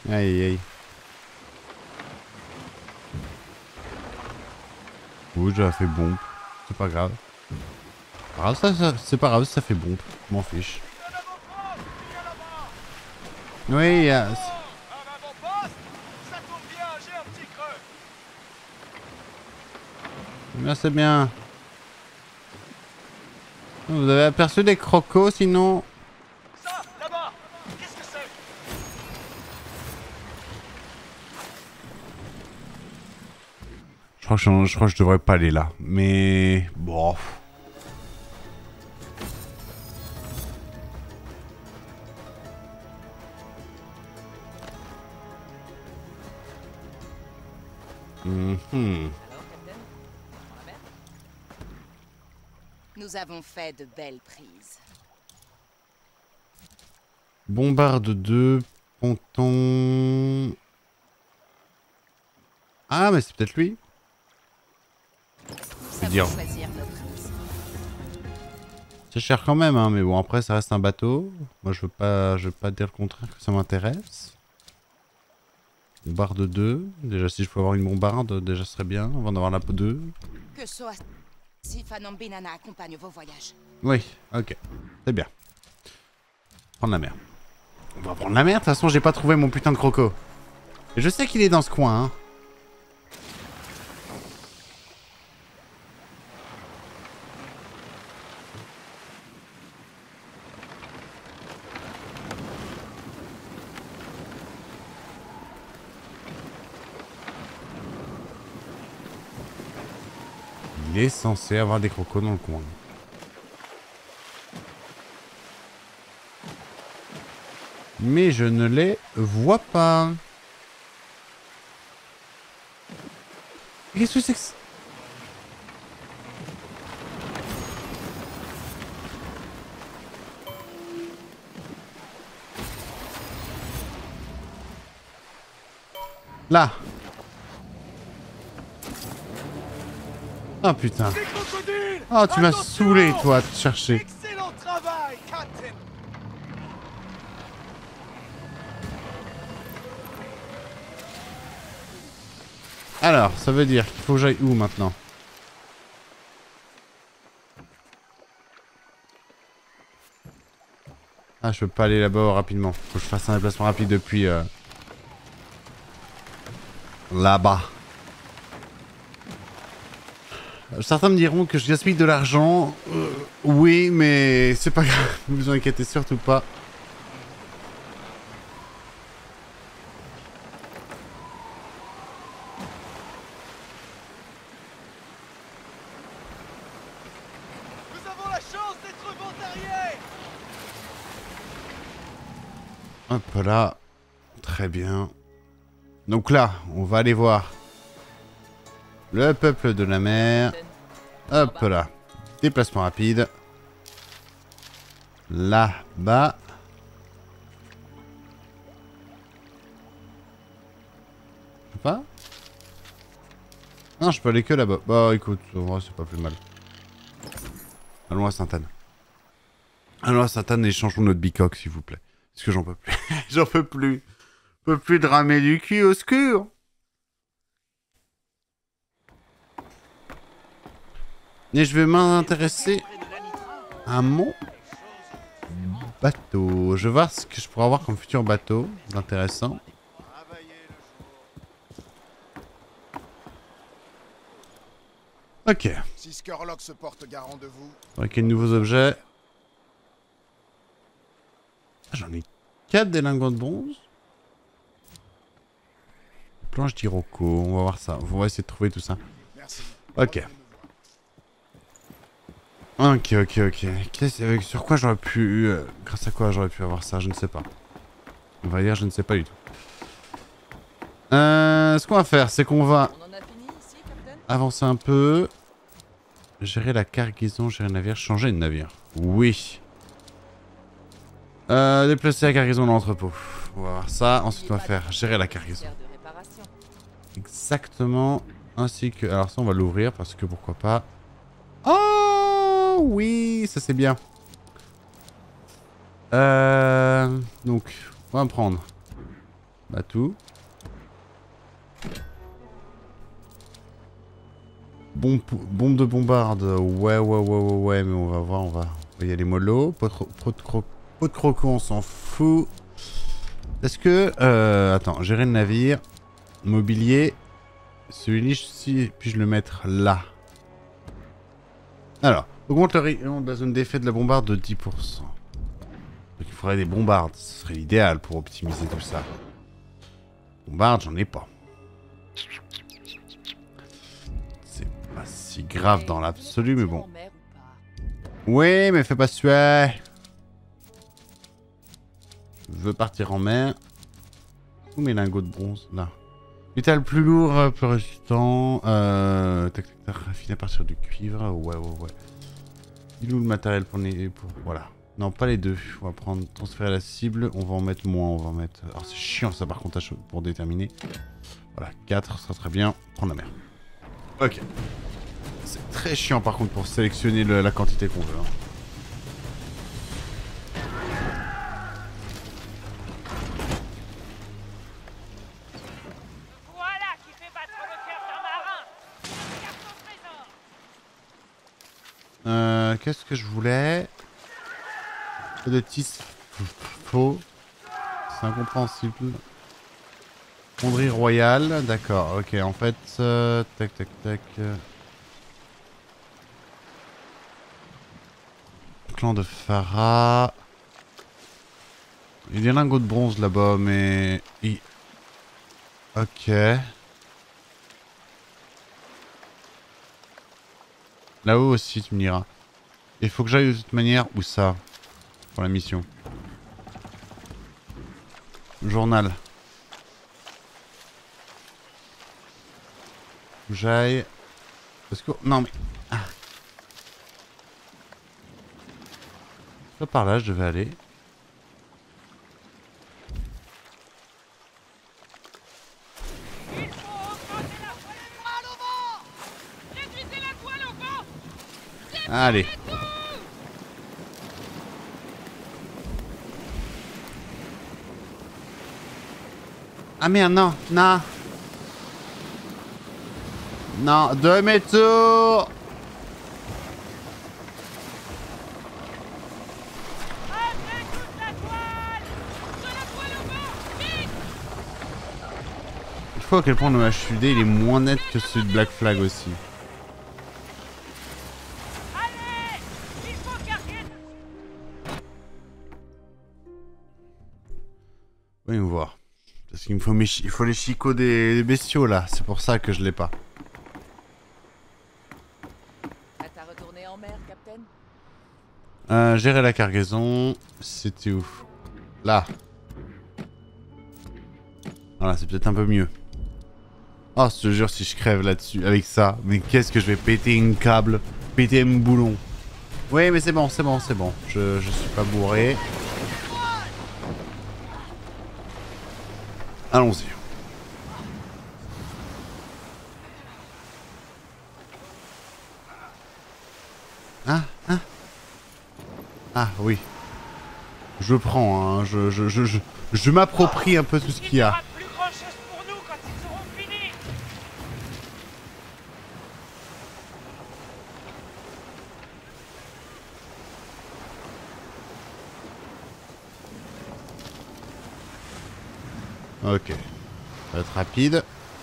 Aïe aïe. Oui, j'ai fait bombe. C'est pas grave. Pas grave, ça, ça, c'est pas grave, ça fait bombe. Je m'en fiche. Oui, yes. Un avant-poste, ça tombe bien, j'ai un petit creux. Bien, c'est bien. Vous avez aperçu des crocos sinon? Ça, là-bas, qu'est-ce que c'est? Je crois que je, je crois que je devrais pas aller là. Mais bon. Mhm. Nous avons fait de belles prises. Bombarde deux, ponton. Ah, mais c'est peut-être lui. Je veux dire. C'est cher quand même, hein, mais bon, après ça reste un bateau. Moi je veux pas, je veux pas dire le contraire que ça m'intéresse. Bombarde deux. Déjà, si je peux avoir une bombarde, déjà ce serait bien avant d'avoir la deux. Que soit si Fanambinana accompagne vos voyages. Oui, ok. C'est bien. Prendre la mer. On va prendre la mer, de toute façon j'ai pas trouvé mon putain de croco. Et je sais qu'il est dans ce coin, hein. Il est censé avoir des crocos dans le coin. Mais je ne les vois pas. Qu'est-ce que c'est que ça? Là. Oh putain. Oh, tu m'as saoulé toi à te chercher. Excellent travail, Captain. Alors, ça veut dire qu'il faut que j'aille où maintenant? Ah, je peux pas aller là-bas rapidement. Faut que je fasse un déplacement rapide depuis... Euh... là-bas. Certains me diront que je gaspille de l'argent. Euh, oui, mais c'est pas grave. Ne vous inquiétez surtout pas. Nous avons la chance d'être ventariés. Hop là. Très bien. Donc là, on va aller voir le peuple de la mer. Hop là. Déplacement rapide. Là-bas. Je peux pas? Non, je peux aller que là-bas. Bah écoute, ouais, c'est pas plus mal. Allons à Sainte-Anne. Allons à Sainte-Anne et changeons notre bicoque, s'il vous plaît. Parce que j'en peux plus. J'en peux plus. Je peux plus de ramer du cul au secours. Et je vais m'intéresser à mon bateau. Je vais voir ce que je pourrais avoir comme futur bateau. Intéressant. Ok. Si Skurlock se porte garant de vous. Ok, de nouveaux objets. Ah, j'en ai quatre des lingots de bronze. Planche d'Iroko. On va voir ça. On va essayer de trouver tout ça. Merci. Ok. Ok, ok, ok. Qu'est-ce, sur quoi j'aurais pu... Euh, grâce à quoi j'aurais pu avoir ça? Je ne sais pas. On va dire je ne sais pas du tout. Euh, ce qu'on va faire, c'est qu'on va... avancer un peu. Gérer la cargaison, gérer le navire, changer de navire. Oui. Euh, déplacer la cargaison dans l'entrepôt. On va voir ça. Ensuite, on va faire gérer la cargaison. Exactement. Ainsi que... alors ça, on va l'ouvrir parce que pourquoi pas... oh oui, ça c'est bien. Euh... donc, on va prendre Bah tout. Bombe, bombe de bombarde. Ouais, ouais, ouais, ouais, ouais, mais on va voir, on va, on va y aller mollo. Pot de, cro pot de, cro pot de croco, on s'en fout. Est-ce que... Euh, attends, gérer le navire. Mobilier. Celui-ci, puis-je le mettre là? Alors, augmente le rayon de la zone d'effet de la bombarde de dix pour cent. Donc il faudrait des bombardes, ce serait l'idéal pour optimiser tout ça. Bombarde, j'en ai pas. C'est pas si grave dans l'absolu, mais bon. Oui, mais fais pas suer. Je veux partir en mer. Où mes lingots de bronze, là. Métal plus lourd, plus résistant. Euh, tac, tac, tac, raffiné à partir du cuivre. Ouais, ouais, ouais. Il où le matériel pour les... Pour, voilà. Non, pas les deux. On va prendre transférer la cible. On va en mettre moins. On va en mettre... Alors, c'est chiant ça, par contre, pour déterminer. Voilà, quatre, ça sera très bien. Prendre la mer. Ok. C'est très chiant, par contre, pour sélectionner le, la quantité qu'on veut. Hein. Euh, Qu'est-ce que je voulais? De tissu faux. C'est incompréhensible. Fonderie royale. D'accord, ok. En fait, euh, tac, tac, tac. Euh... Clan de Farah. Il y a des lingots de bronze là-bas, mais... Il... Ok. Là-haut aussi, tu me diras. Il faut que j'aille de toute manière. Où ça? Pour la mission. Journal. J'aille. Parce que... Non mais... Ah. Là par là, je devais aller. Allez. Ah merde, non, non. Non, demi-tour. Il faut à quel point le H U D il est moins net que celui de Black Flag aussi. Voyons voir. Parce qu'il me faut, mes chi il faut les chicots des, des bestiaux là, c'est pour ça que je l'ai pas. T'as retourné en mer, Captain? Euh, gérer la cargaison, c'était où? Là. Voilà, c'est peut-être un peu mieux. Oh, je te jure, si je crève là-dessus, avec ça, mais qu'est-ce que je vais péter un câble, péter un boulon. Oui, mais c'est bon, c'est bon, c'est bon. Je, je suis pas bourré. Allons-y. Hein? Hein? Ah, oui. Je prends, hein. Je, je, je, je, je m'approprie un peu tout ce qu'il y a. Ok. Ça va être rapide.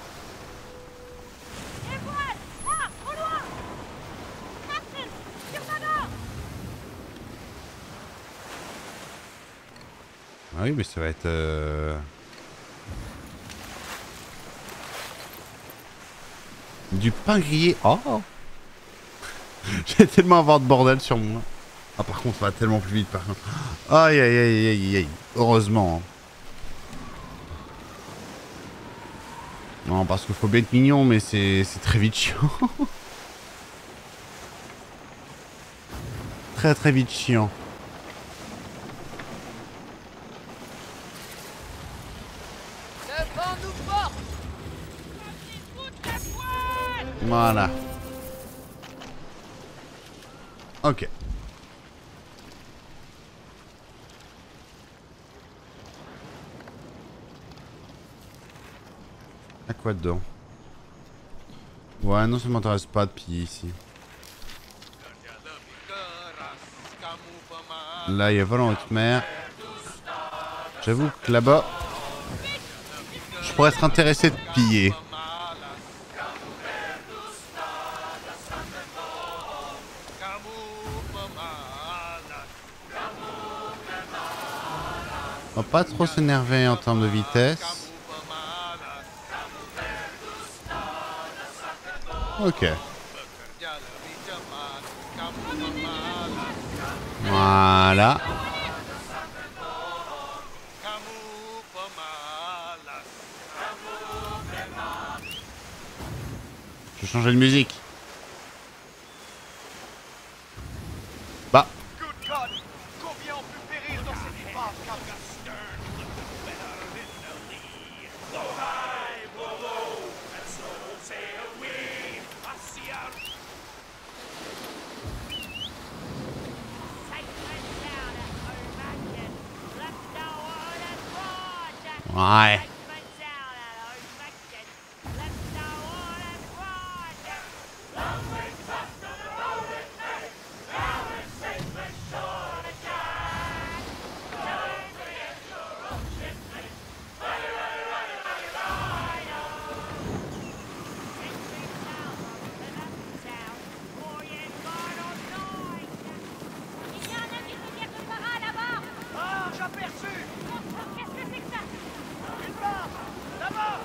Ah oui, mais ça va être... Euh... Du pain grillé. Oh. J'ai tellement avoir de bordel sur moi. Ah par contre, ça va tellement plus vite par contre. Aïe aïe aïe aïe aïe. Heureusement. Non, parce qu'il faut bien être mignon, mais c'est très vite chiant. Très très vite chiant. Voilà. Ok. quoi dedans? Ouais, non, ça m'intéresse pas de piller ici. Là, il y a volant haute mer. J'avoue que là-bas, je pourrais être intéressé de piller. On va pas trop s'énerver en termes de vitesse. Ok. Voilà. Je vais changer de musique. Bah. Good God! Combien ont pu périr dans cette épave, Captain? Ouais. Ah, j'ai aperçu! Qu'est-ce que c'est que ça? Une barre! Là-bas!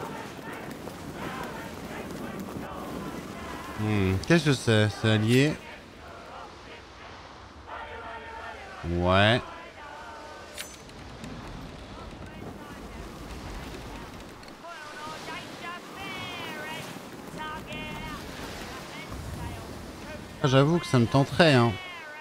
Hmm, qu'est-ce que c'est? C'est allié? Ouais. Ah, j'avoue que ça me tenterait, hein.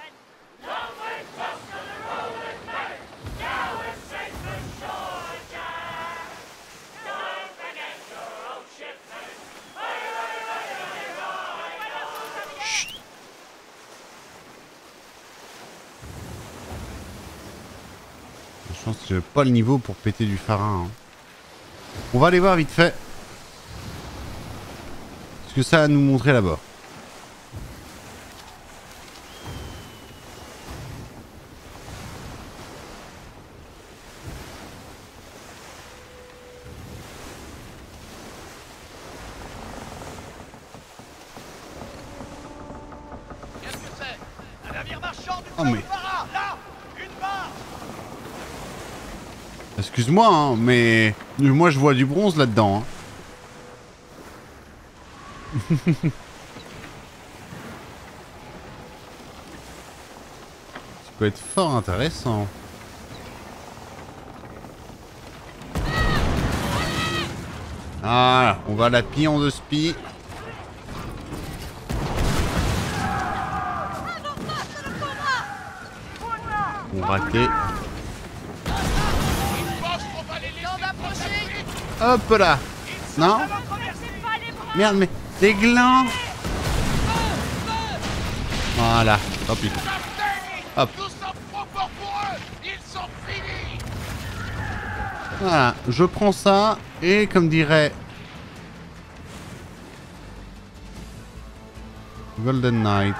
Je pense que j'ai pas le niveau pour péter du pharaon. Hein. On va aller voir vite fait ce que ça a à nous montrer là-bas. Qu'est-ce que c'est? Un navire marchand du Oh, mais... Pharaon! Là! Une barre! Excuse-moi, hein, mais moi je vois du bronze là-dedans. Hein. Ça peut être fort intéressant. Ah, on va la piller en deux spi. On raté. Hop là. Non. Merde, mais des glands. Voilà, tant pis. Hop. Voilà, je prends ça et comme dirait Golden Knight.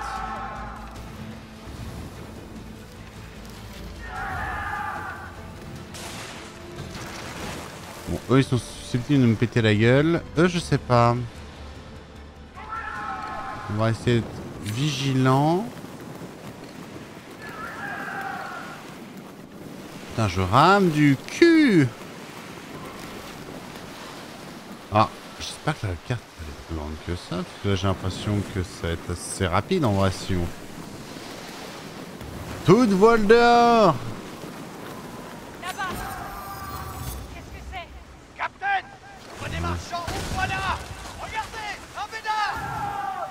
Bon, eux ils sont susceptibles de me péter la gueule. Eux je sais pas. On va essayer d'être vigilant. Putain, je rame du cul. Ah, j'espère que la carte elle est plus grande que ça, parce que là j'ai l'impression que ça va être assez rapide en vrai si on... Toute voile dehors. Là-bas! Qu'est-ce que c'est? Captain! On voit des marchands, on voit là! Regardez! Un bédard!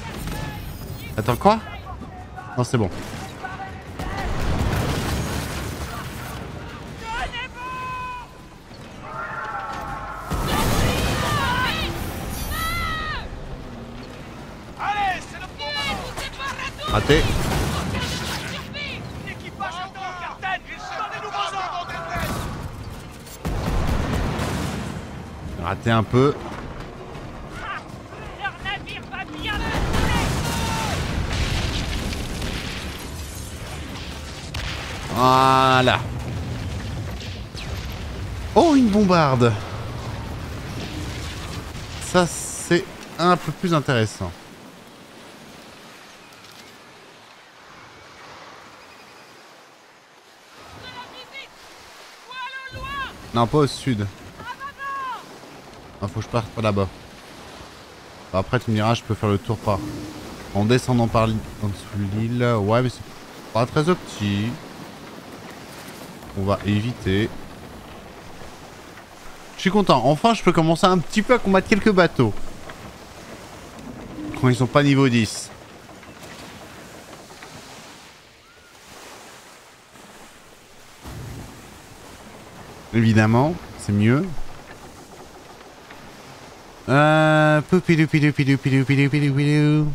Attends quoi? Non c'est bon. Raté. L'équipage est en Carten. Ils sont des nouveaux ordres. Raté un peu. Leur navire va bien me Voilà. Oh, une bombarde. Ça, c'est un peu plus intéressant. Non, pas au sud. Ah, faut que je parte par là-bas. Bah, après, tu me diras, je peux faire le tour par... En descendant par l'île... En dessous de l'île. Ouais, mais c'est pas très opti. On va éviter. Je suis content. Enfin, je peux commencer un petit peu à combattre quelques bateaux. Quand ils sont pas niveau dix. Évidemment, c'est mieux. Euh... Poupidou, pidou, pidou, pidou, pidou, pidou, pidou.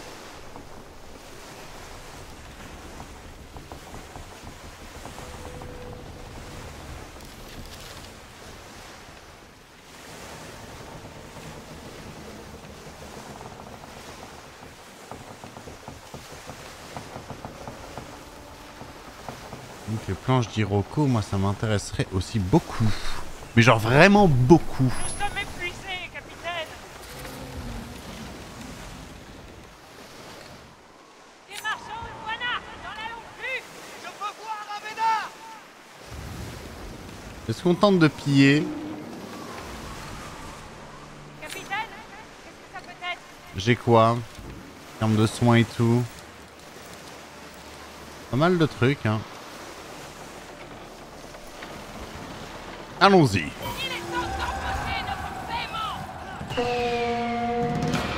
Donc les planches d'Iroko, moi ça m'intéresserait aussi beaucoup. Mais genre vraiment beaucoup. Nous sommes épuisés, capitaine. Des marchands de Guana, n'en allons plus. Je peux voir Avena. Est-ce qu'on tente de piller? Capitaine, qu'est-ce que ça peut être? J'ai quoi? En termes de soins et tout. Pas mal de trucs, hein. Allons-y. Il est temps d'empocher notre paiement.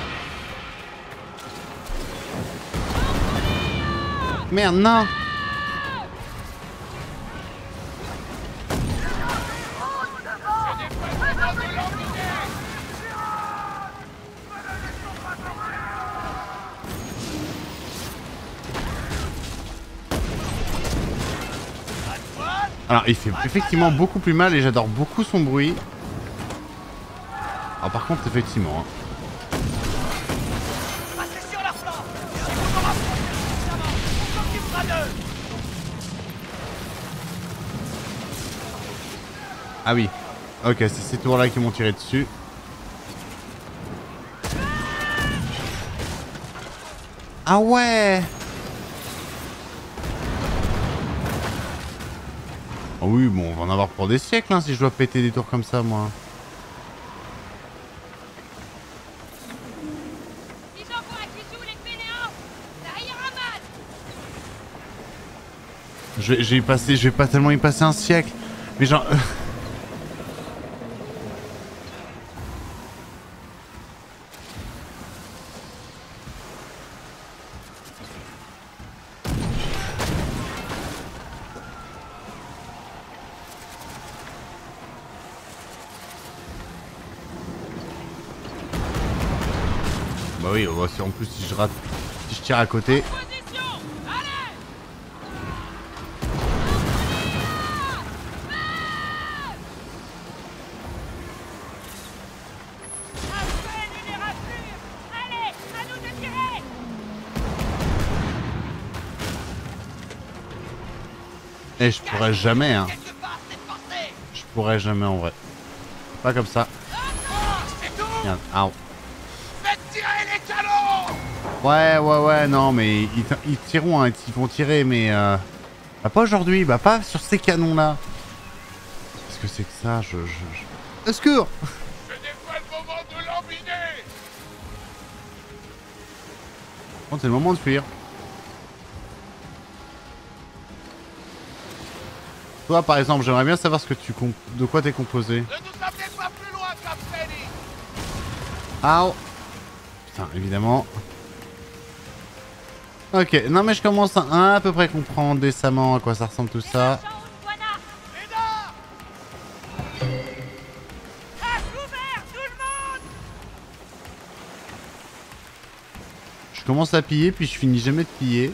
Merde, non. Alors, il fait effectivement beaucoup plus mal et j'adore beaucoup son bruit. Alors, par contre, effectivement. Hein. Passez sur la flanc. Si vous nous rapprochez suffisamment, on s'occupera d'eux. Ah oui. Ok, c'est ces tours-là qui m'ont tiré dessus. Ah ouais. Ah oui, bon, on va en avoir pour des siècles hein, si je dois péter des tours comme ça, moi. Ils envoient qui jouent les fainéants. Derrière Ahmad. Je vais, je vais y passer, je vais pas tellement y passer un siècle. Mais genre... Bah oui, bah si en plus si je rate, si je tire à côté. Position. Allez. À peine une éraflure. Allez, à nous de tirer. Eh, je pourrais jamais, hein. Quelque part, c'est forcé. Je pourrais jamais en vrai. Pas comme ça. C'est tout. Merde, au. Faites tirer les canons. Ouais, ouais, ouais, non, mais ils, ils tireront, hein, ils vont tirer, mais euh... bah pas aujourd'hui, bah pas sur ces canons-là. Qu'est-ce que c'est que ça? Je... je, je... Au secours. Ce n'est pas le moment de l'embiner. Bon, c'est le moment de fuir. Toi, par exemple, j'aimerais bien savoir ce que tu comp... de quoi t'es composé. Ne nous amenez pas plus loin, Capitaine. Au. Putain, évidemment. Ok, non mais je commence à à peu près comprendre décemment à quoi ça ressemble tout ça. Marchands de Guana. Eda. À couvert, tout le monde. Je Je commence à piller, puis je finis jamais de piller.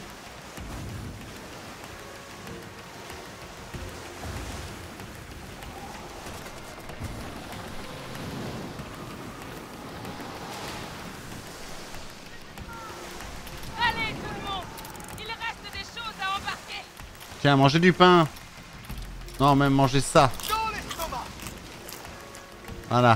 Allez, tout le monde! Il reste des choses à embarquer! Tiens, mangez du pain. Non, même manger ça. Dans l'estomac! Voilà.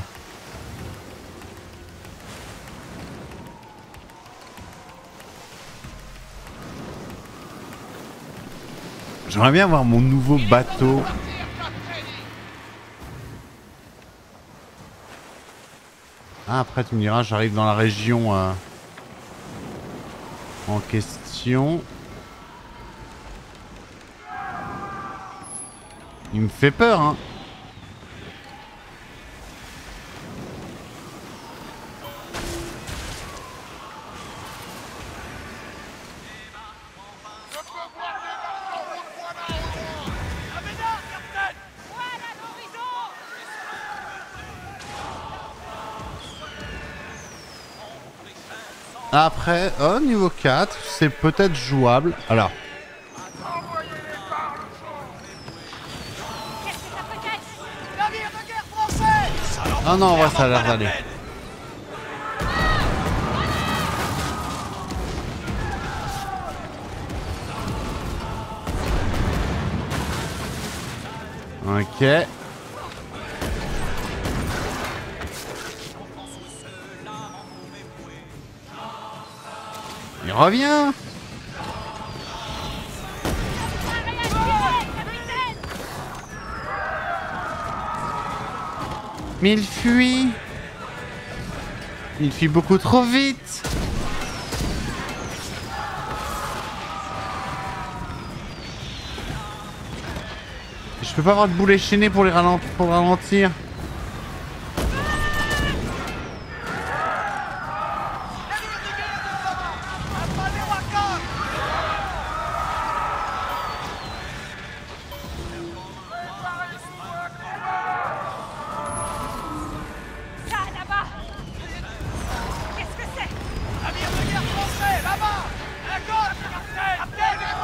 J'aimerais bien voir mon nouveau bateau. Ah, après tu me diras, j'arrive dans la région euh, en question. Il me fait peur, hein. Après, oh, niveau quatre, c'est peut-être jouable. Alors. Ah non, en vrai, ça a l'air d'aller. Ok. Il revient. Mais il fuit. Il fuit beaucoup trop vite. Je peux pas avoir de boulet chaîné pour les ralent- pour le ralentir. Ça, là-bas! Qu'est-ce que c'est? Navire de guerre français, là-bas! À gauche, capitaine! Capitaine!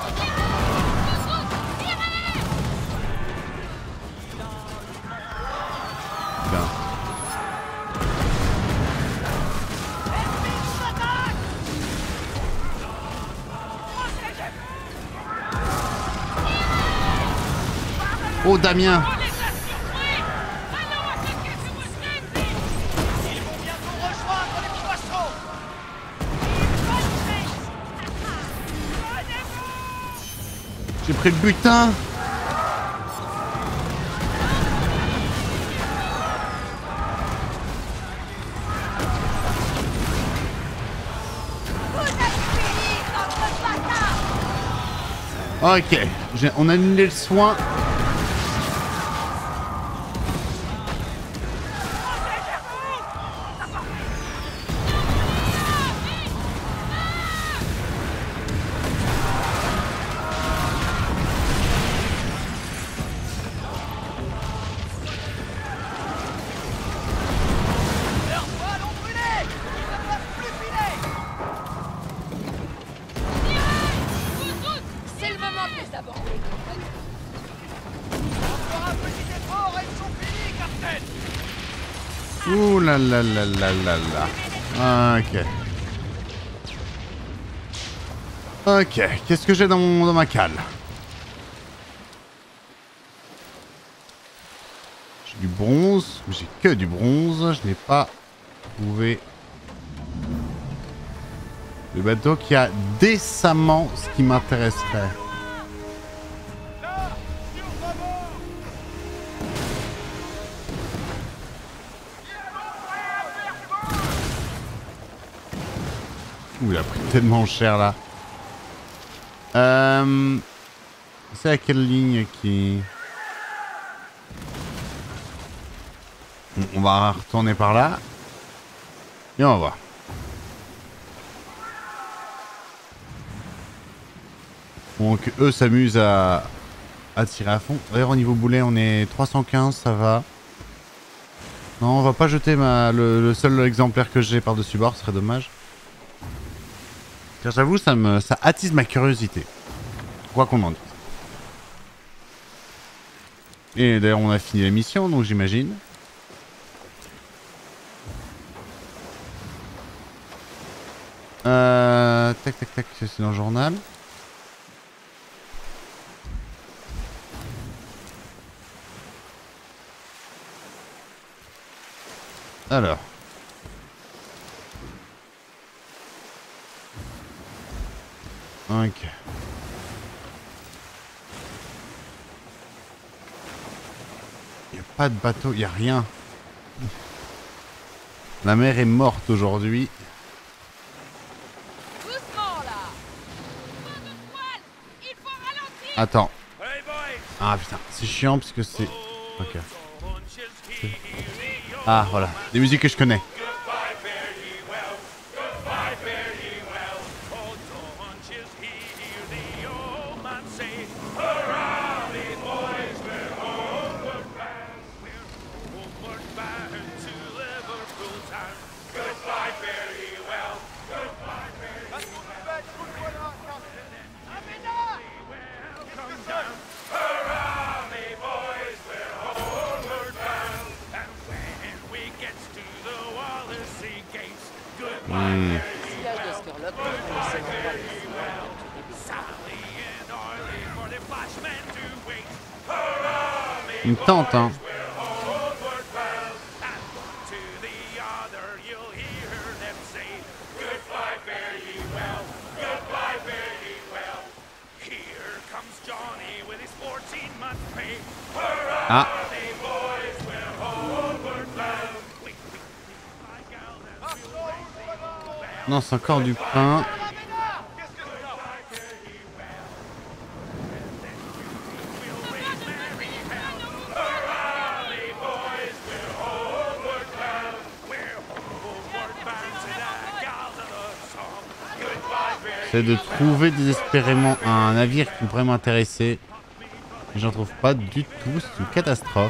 Bien. Oh Damien! On les a surpris! Allons attaquer ce mousquet! Ils vont bientôt rejoindre les poissons! J'ai pris le butin! Ok, j'ai- on a annulé le soin. Leurs voiles ont brûlé! Ils ne peuvent plus filer! C'est le moment de les aborder! Encore un petit effort et ils sont finis, capitaine! Ouh là là là là là là. Ok. Ok, qu'est-ce que j'ai dans, mon- dans ma cale? J'ai du bronze, mais j'ai que du bronze. Je n'ai pas trouvé le bateau qui a décemment ce qui m'intéresserait. Là! Sur bâbord! Ouh, il a pris tellement cher là. Euh... C'est à quelle ligne qui... On va retourner par là. Et on va voir. Donc eux s'amusent à... à tirer à fond. D'ailleurs au niveau boulet on est trois cent quinze, ça va. Non, on va pas jeter ma... le, le seul exemplaire que j'ai par-dessus bord, ce serait dommage. Car j'avoue, ça me, ça attise ma curiosité. Quoi qu'on en dise. Et d'ailleurs, on a fini la mission, donc j'imagine. Euh, tac, tac, tac, c'est dans le journal. Alors. Ok. Il n'y a pas de bateau, il n'y a rien. La mer est morte aujourd'hui. Attends. Ah putain, c'est chiant parce que c'est... Ok. Ah voilà, des musiques que je connais. Hmm. Il me tente, hein. Ah. Non, c'est encore du pain. J'essaie de trouver désespérément un navire qui pourrait m'intéresser. J'en trouve pas du tout, c'est une catastrophe.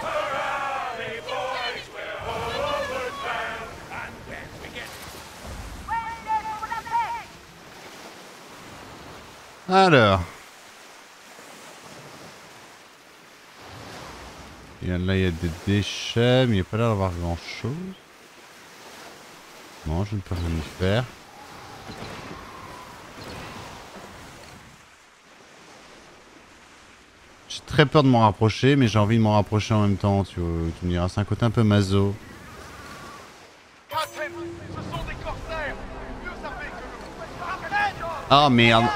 Alors. Et là, il y a des déchets, mais il n'y a pas l'air d'avoir grand chose. Non, je ne peux rien y faire. J'ai très peur de m'en rapprocher, mais j'ai envie de m'en rapprocher en même temps. Tu, tu me diras, c'est un côté un peu maso. Ah merde.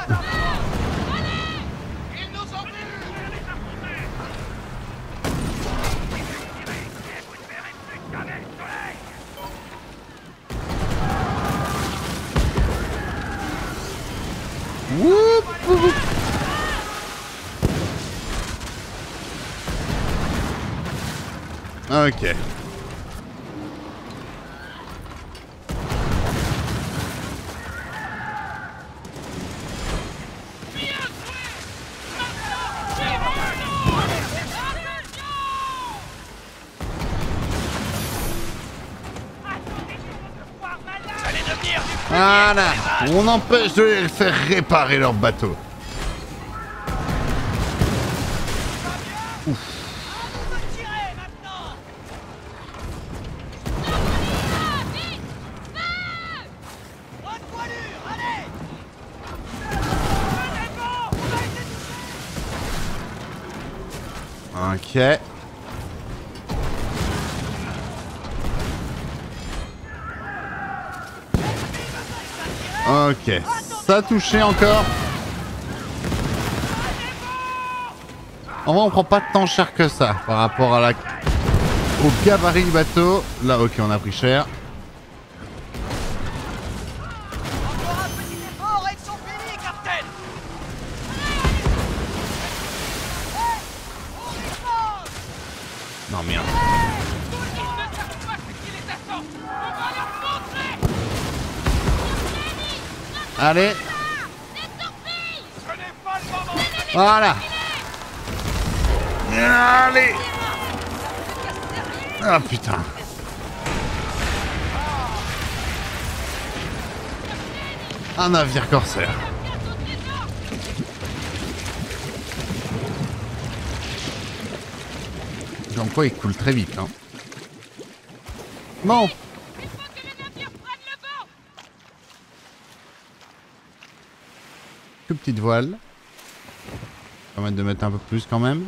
Ok. Voilà, on empêche de les faire réparer leur bateau. Ouf. Ok. Ok, ça a touché encore. En vrai, on prend pas tant cher que ça par rapport à la... au gabarit du bateau. Là, ok, on a pris cher. Non, merde. Allez. Voilà. Allez. Ah putain. Un navire corsaire. Comme quoi il coule très vite, hein. Bon. Que petite voile. On va permettre de mettre un peu plus quand même.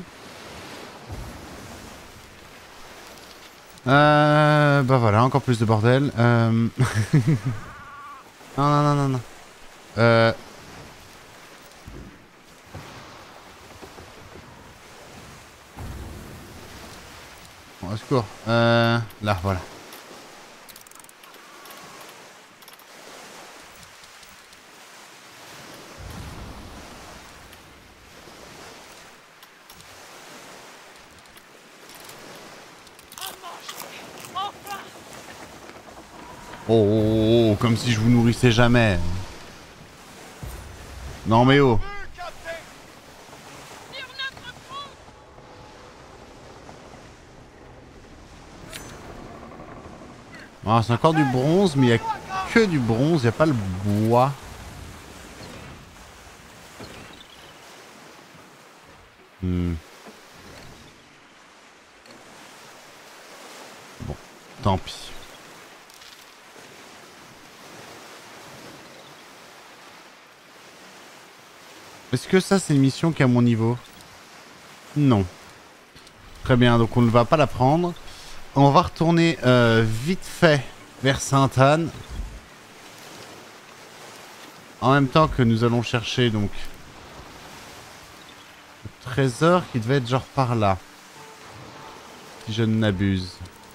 Euh, bah voilà, encore plus de bordel. Euh... non, non, non, non, non. Euh... Bon, au secours. Euh... Là, voilà. Oh, oh, oh, comme si je vous nourrissais jamais. Non mais oh. Ah, c'est encore du bronze, mais il n'y a que du bronze, il n'y a pas le bois. Hmm. Bon, tant pis. Est-ce que ça c'est une mission qui est à mon niveau? Non. Très bien, donc on ne va pas la prendre. On va retourner euh, vite fait vers Sainte-Anne. En même temps que nous allons chercher donc le trésor qui devait être genre par là. Si je ne m'abuse.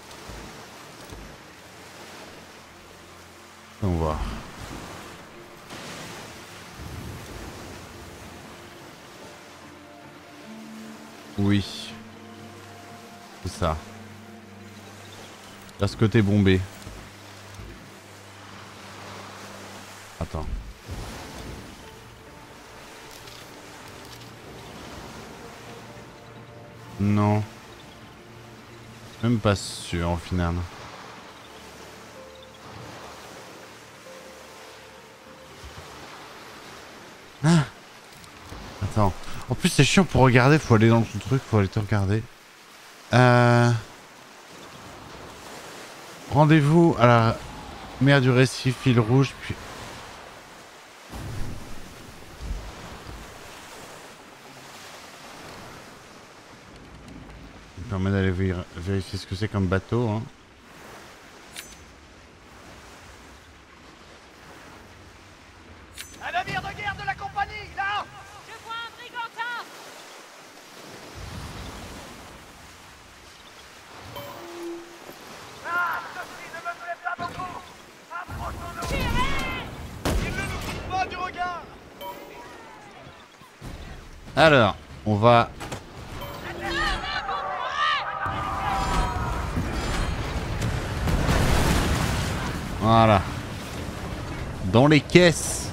On va voir. Oui. C'est ça. Là, ce côté bombé. Attends. Non. Même pas sûr, au final. Ah. Attends. En plus, c'est chiant pour regarder. Faut aller dans le truc. Faut aller te regarder. Euh... Rendez-vous à la mer du récif, fil rouge, puis... Ça me permet d'aller vérifier ce que c'est comme bateau, hein. Un navire de guerre de la compagnie, là! Je vois un brigantin! Ah, ceci ne me plaît pas beaucoup! Approchons-nous! Tirez! Il ne nous quitte pas du regard! Alors, on va... Voilà. Dans les caisses.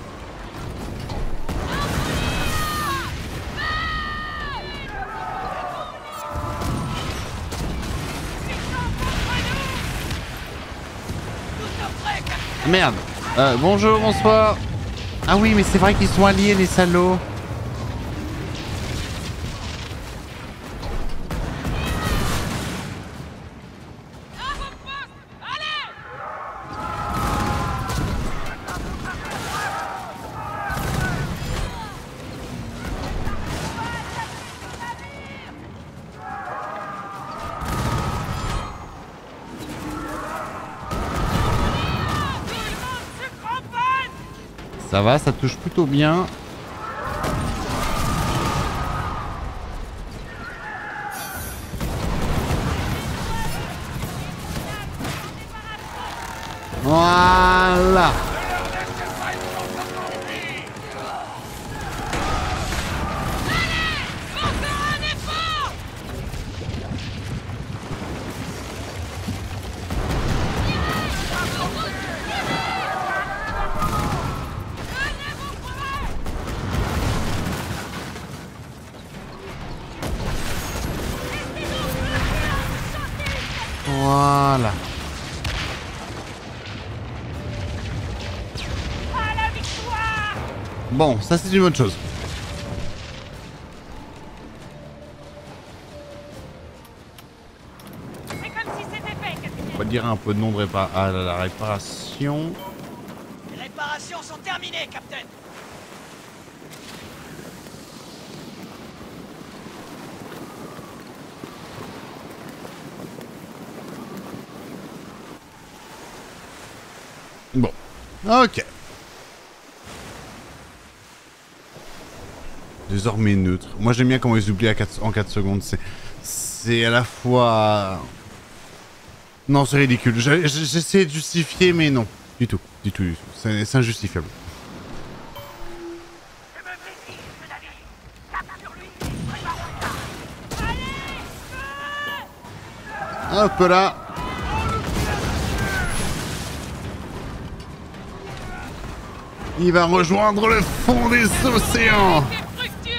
Merde. Euh, bonjour, bonsoir. Ah oui, mais c'est vrai qu'ils sont alliés, les salauds. Ça va, ça touche plutôt bien. Voilà. Voilà. Bon, ça c'est une bonne chose. C'est comme si c'était fait, capitaine. On va dire un peu de nom de répa à la réparation. Les réparations sont terminées, capitaine. Bon, ok. Désormais neutre. Moi j'aime bien comment ils oublient à quatre, en quatre secondes. C'est, c'est à la fois... Non, c'est ridicule. J'ai- J'essaie de justifier, mais non. Du tout, du tout, du tout. C'est c'est injustifiable. Hop là. Il va rejoindre le fond des océans. C'est fructueux.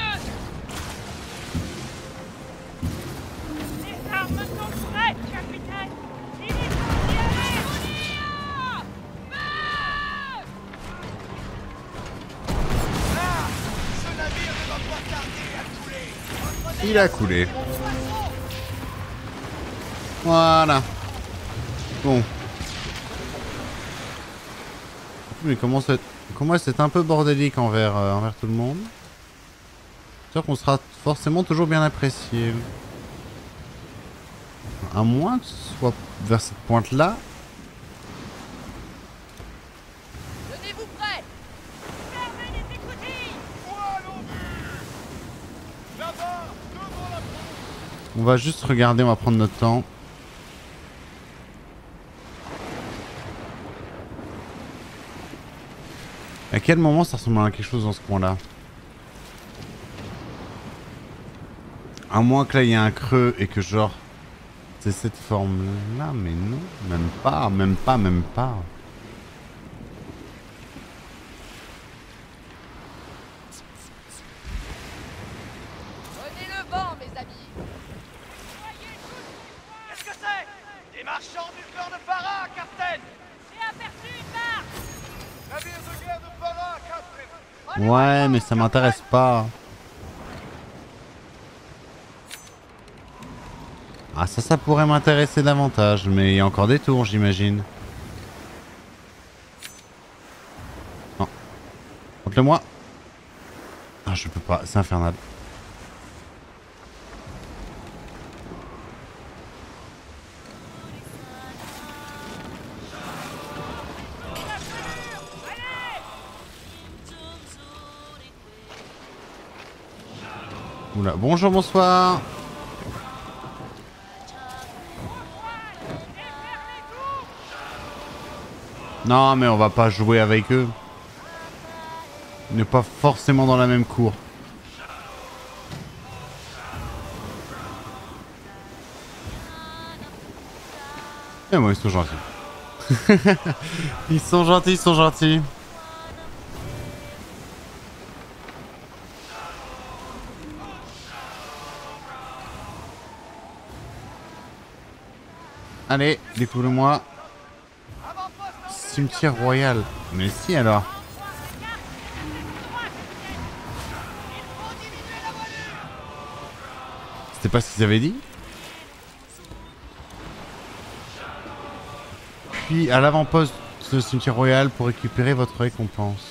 Les armes sont prêtes, capitaine. Il est temps d'y aller. Ah, ce navire ne va pas tarder à couler. Votre Il a coulé. Voilà. Bon. Mais comment c'est... Comment c'est un peu bordélique envers, euh, envers tout le monde. C'est sûr qu'on sera forcément toujours bien apprécié. À moins que ce soit vers cette pointe-là. Tenez-vous prêts. Fermez les écoutilles. Voile au but. Là-bas, devant la proue. On va juste regarder, on va prendre notre temps. À quel moment ça ressemble à quelque chose dans ce coin-là? À moins que là il y ait un creux et que genre... C'est cette forme-là, mais non. Même pas, même pas, même pas. Prenez le vent, mes amis. Qu'est-ce que c'est? Des marchands du cœur de Para, capitaine. J'ai aperçu une barque. Navire de guerre de Para, capitaine. Ouais, mais ça m'intéresse pas. Ah, ça, ça pourrait m'intéresser davantage, mais il y a encore des tours, j'imagine. Non. Montre-le-moi. Ah, je peux pas, c'est infernal. Oula, bonjour, bonsoir. Non, mais on va pas jouer avec eux. On n'est pas forcément dans la même cour. Et moi, ils sont gentils. Ils sont gentils, ils sont gentils. Allez, découvre-moi. Cimetière royal. Mais si alors. C'était pas ce qu'ils avaient dit? Puis à l'avant-poste de cimetière royal pour récupérer votre récompense.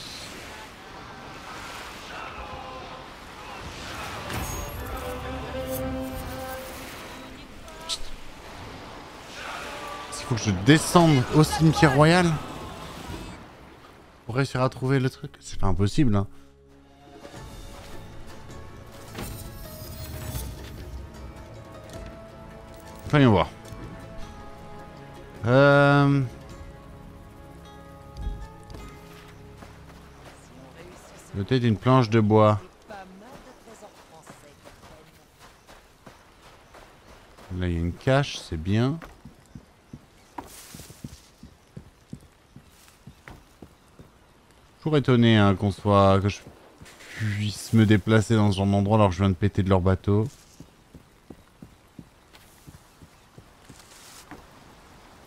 Il faut que je descende au cimetière royal pour réussir à trouver le truc. C'est pas impossible, hein. Voyons voir. Euh... Peut-être d'une planche de bois. Là, il y a une cache, c'est bien. Toujours étonné hein, qu'on soit, que je puisse me déplacer dans ce genre d'endroit alors que je viens de péter de leur bateau.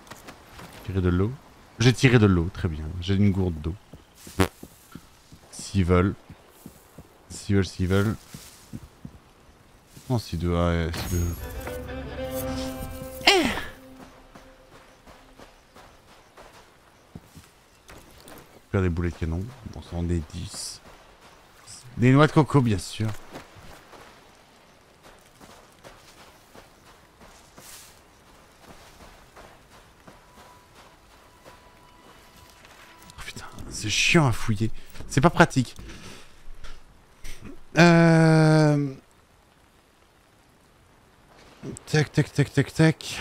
Tirer de l'eau. J'ai tiré de l'eau, très bien. J'ai une gourde d'eau. s'ils veulent. S'ils veulent, s'ils veulent. Non, s'ils doivent... S'ils doivent... Eh faire des boulets de canon. Bon, ça en des dix. Des noix de coco, bien sûr. Oh putain, c'est chiant à fouiller. C'est pas pratique. Euh... Tac, tac, tac, tac, tac.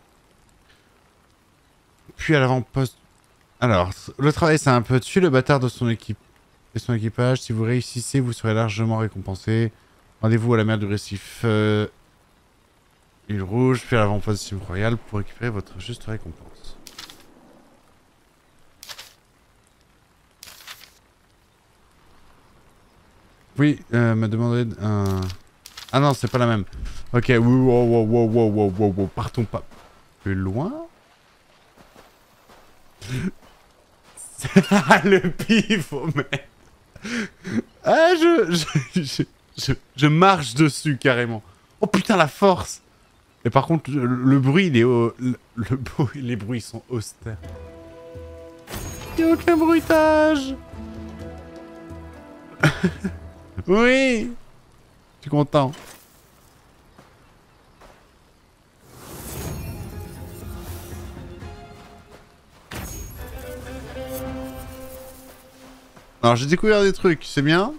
Puis à l'avant-poste. Alors, le travail c'est un peu tuer le bâtard de son équipe et son équipage. Si vous réussissez, vous serez largement récompensé. Rendez-vous à la mer du récif euh... Île Rouge, puis à l'avant-poste Sim Royal pour récupérer votre juste récompense. Oui, euh, m'a demandé un... Ah non, c'est pas la même. Ok, wow, wow, wow, wow, wow, wow, wow, partons pas plus loin. Le pivomètre. Ah, je je, je, je... je marche dessus carrément. Oh putain, la force. Et par contre, le, le bruit, il est au... Le, le bruit, les bruits sont austères. Il n'y a aucun bruitage. Oui. Je suis content. Alors j'ai découvert des trucs, c'est bien.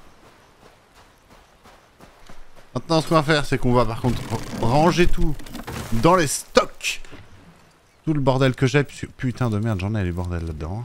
Maintenant ce qu'on va faire c'est qu'on va par contre ranger tout dans les stocks. Tout le bordel que j'ai, putain de merde j'en ai les bordels là-dedans.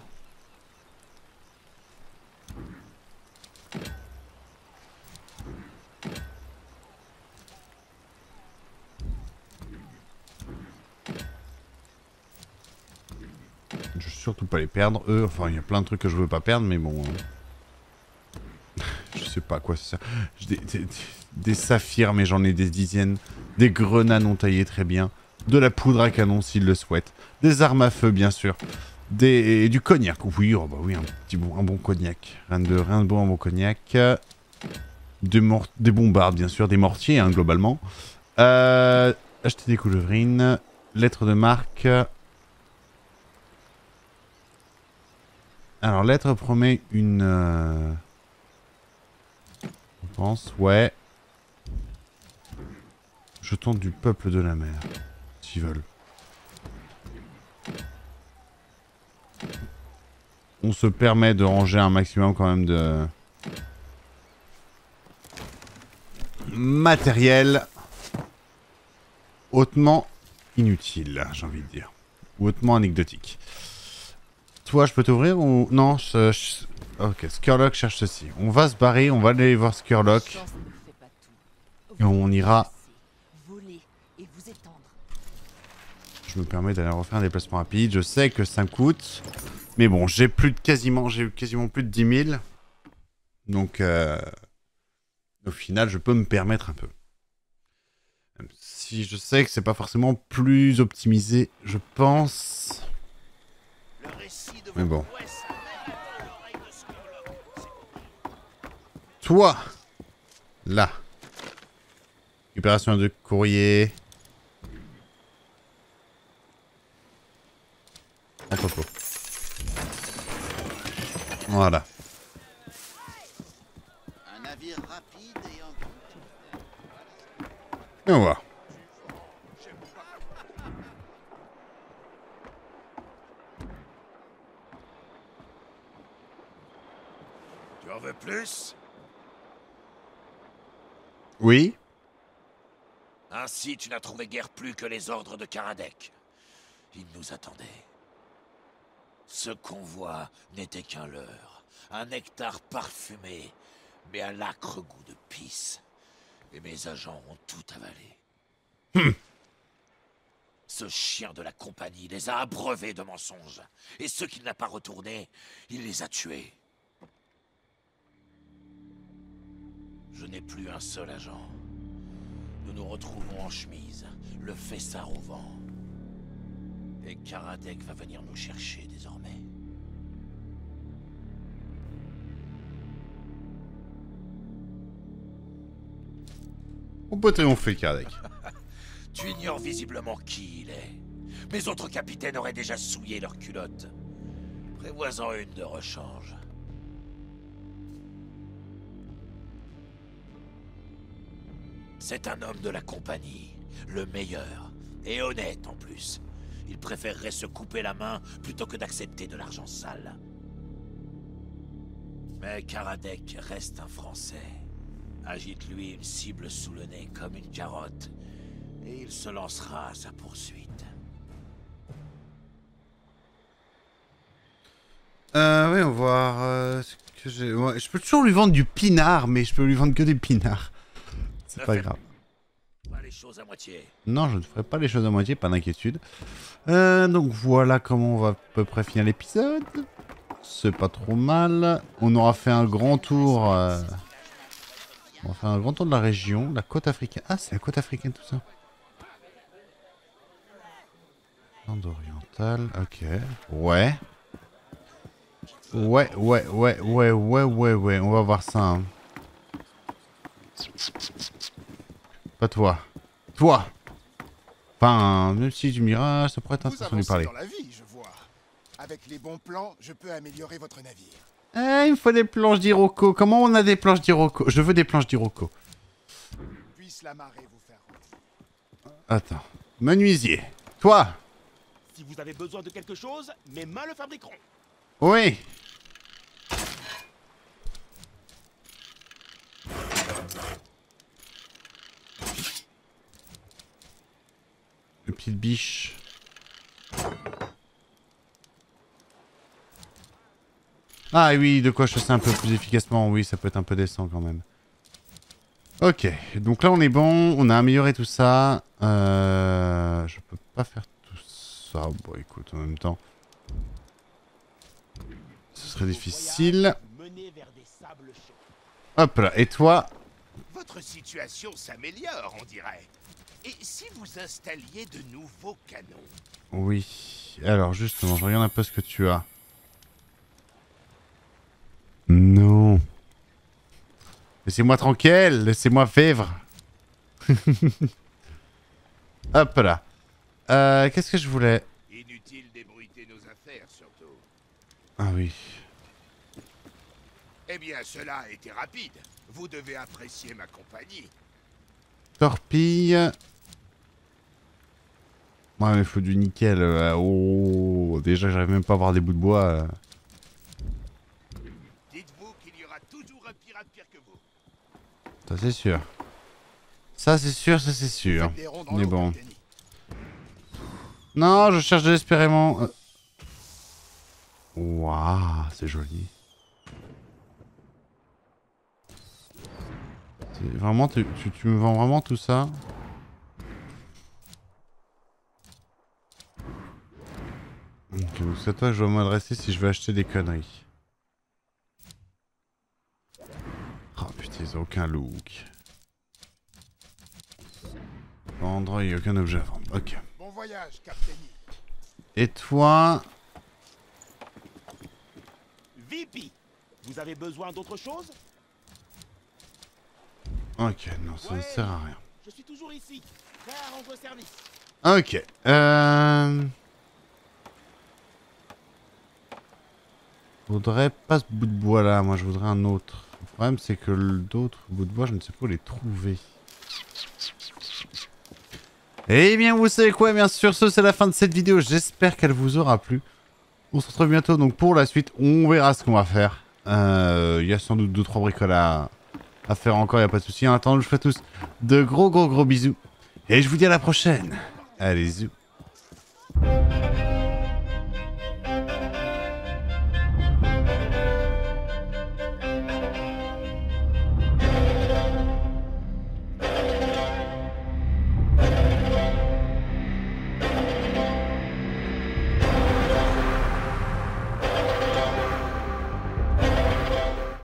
Je veux surtout pas les perdre, eux, enfin il y a plein de trucs que je veux pas perdre mais bon... Hein. Je sais pas à quoi ça sert. Des, des, des saphirs mais j'en ai des dizaines. Des grenades non taillées très bien. De la poudre à canon s'ils le souhaitent. Des armes à feu bien sûr. Des, et du cognac, oui, oh bah oui, un petit bon, un bon cognac. Rien de, rien de bon, un bon cognac. Des, mort des bombardes bien sûr, des mortiers hein, globalement. Euh, acheter des coulevrines. Lettres de marque. Alors, lettre promet une... Euh... Je pense, ouais. Jetons du peuple de la mer, s'ils veulent. On se permet de ranger un maximum quand même de... matériel hautement inutile, j'ai envie de dire. Ou hautement anecdotique. Toi, je peux t'ouvrir ou... Non, je... je... Ok, Skurlock cherche ceci. On va se barrer, on va aller voir Skurlock. Et on ira... Je me permets d'aller refaire un déplacement rapide. Je sais que ça me coûte. Mais bon, j'ai plus de quasiment... J'ai quasiment plus de dix mille. Donc, euh... au final, je peux me permettre un peu. Même si je sais que c'est pas forcément plus optimisé, je pense... Mais bon. Toi, là. Récupération de courrier. Entrepôt. Voilà. Un navire rapide et en... Et on va. Tu en veux plus? Oui. Ainsi, tu n'as trouvé guère plus que les ordres de Karadec. Il nous attendait. Ce convoi n'était qu'un leurre, un nectar parfumé, mais à l'âcre goût de pisse. Et mes agents ont tout avalé. Hum. Ce chien de la compagnie les a abreuvés de mensonges. Et ceux qu'il n'a pas retournés, il les a tués. Je n'ai plus un seul agent. Nous nous retrouvons en chemise, le fessard au vent. Et Karadec va venir nous chercher désormais. On peut triompher, Karadec. Tu ignores visiblement qui il est. Mes autres capitaines auraient déjà souillé leurs culottes. Prévois-en une de rechange. C'est un homme de la compagnie, le meilleur, et honnête en plus. Il préférerait se couper la main plutôt que d'accepter de l'argent sale. Mais Karadec reste un Français. Agite-lui une cible sous le nez comme une carotte, et il se lancera à sa poursuite. Euh, oui, on va voir euh, ce que j'ai... Ouais, je peux toujours lui vendre du pinard, mais je peux lui vendre que des pinards. C'est pas grave. Pas les choses à moitié. Non, je ne ferai pas les choses à moitié, pas d'inquiétude. Euh, donc voilà comment on va à peu près finir l'épisode. C'est pas trop mal. On aura fait un grand tour... Euh... On va faire un grand tour de la région, la côte africaine. Ah, c'est la côte africaine tout ça. Inde orientale, ok. Ouais. Ouais, ouais, ouais, ouais, ouais, ouais, ouais. On va voir ça. Hein. Pas toi. Toi. Enfin, même si tu m'iras, ça pourrait être intéressant de lui parler. Dans la vie, je vois. Avec les bons plans, je peux améliorer votre navire. Eh, il me faut des planches d'Iroko. Comment on a des planches d'Iroko? Je veux des planches d'Iroko. Puisse la marée vous faire... Attends. Menuisier. Toi. Si vous avez besoin de quelque chose, mes mains le fabriqueront. Oui. Une petite biche. Ah oui, de quoi chasser un peu plus efficacement. Oui, ça peut être un peu décent quand même. Ok, donc là on est bon. On a amélioré tout ça. Euh, je peux pas faire tout ça. Bon, écoute, en même temps... Ce serait difficile. Hop là, et toi? Votre situation s'améliore, on dirait. Et si vous installiez de nouveaux canons? Oui. Alors justement, je regarde un peu ce que tu as. Non. Laissez-moi tranquille, laissez-moi vivre. Hop là. Euh, qu'est-ce que je voulais? Inutile d'ébruiter nos affaires, surtout. Ah oui. Eh bien, cela a été rapide. Vous devez apprécier ma compagnie. Torpille. Ouais, mais il faut du nickel. Euh, oh, déjà, j'arrive même pas à avoir des bouts de bois. Euh. Dites-vous qu'il y aura toujours un pirate pire que vous. Ça, c'est sûr. Ça, c'est sûr, ça, c'est sûr. Mais bon. Non, je cherche désespérément. Euh... Waouh, c'est joli. Vraiment, tu, tu, tu me vends vraiment tout ça? Ok, donc c'est à toi que je dois m'adresser si je veux acheter des conneries. Oh putain, ils ont aucun look. Vendre, il n'y a aucun objet à vendre. Ok. Bon voyage, Captain. Et toi? V P, vous avez besoin d'autre chose? Ok, non, ça ouais, ne sert à rien. Je suis toujours ici, prêt à rendre service. Ok. Euh... Je voudrais pas ce bout de bois là, moi je voudrais un autre. Le problème c'est que d'autres bouts de bois, je ne sais pas où les trouver. Eh bien vous savez quoi, bien sûr, ce c'est la fin de cette vidéo, j'espère qu'elle vous aura plu. On se retrouve bientôt donc pour la suite, on verra ce qu'on va faire. Il euh, y a sans doute deux trois bricoles à, à faire encore, il n'y a pas de souci. En attendant, je vous fais tous de gros gros gros bisous. Et je vous dis à la prochaine. Allez, zou.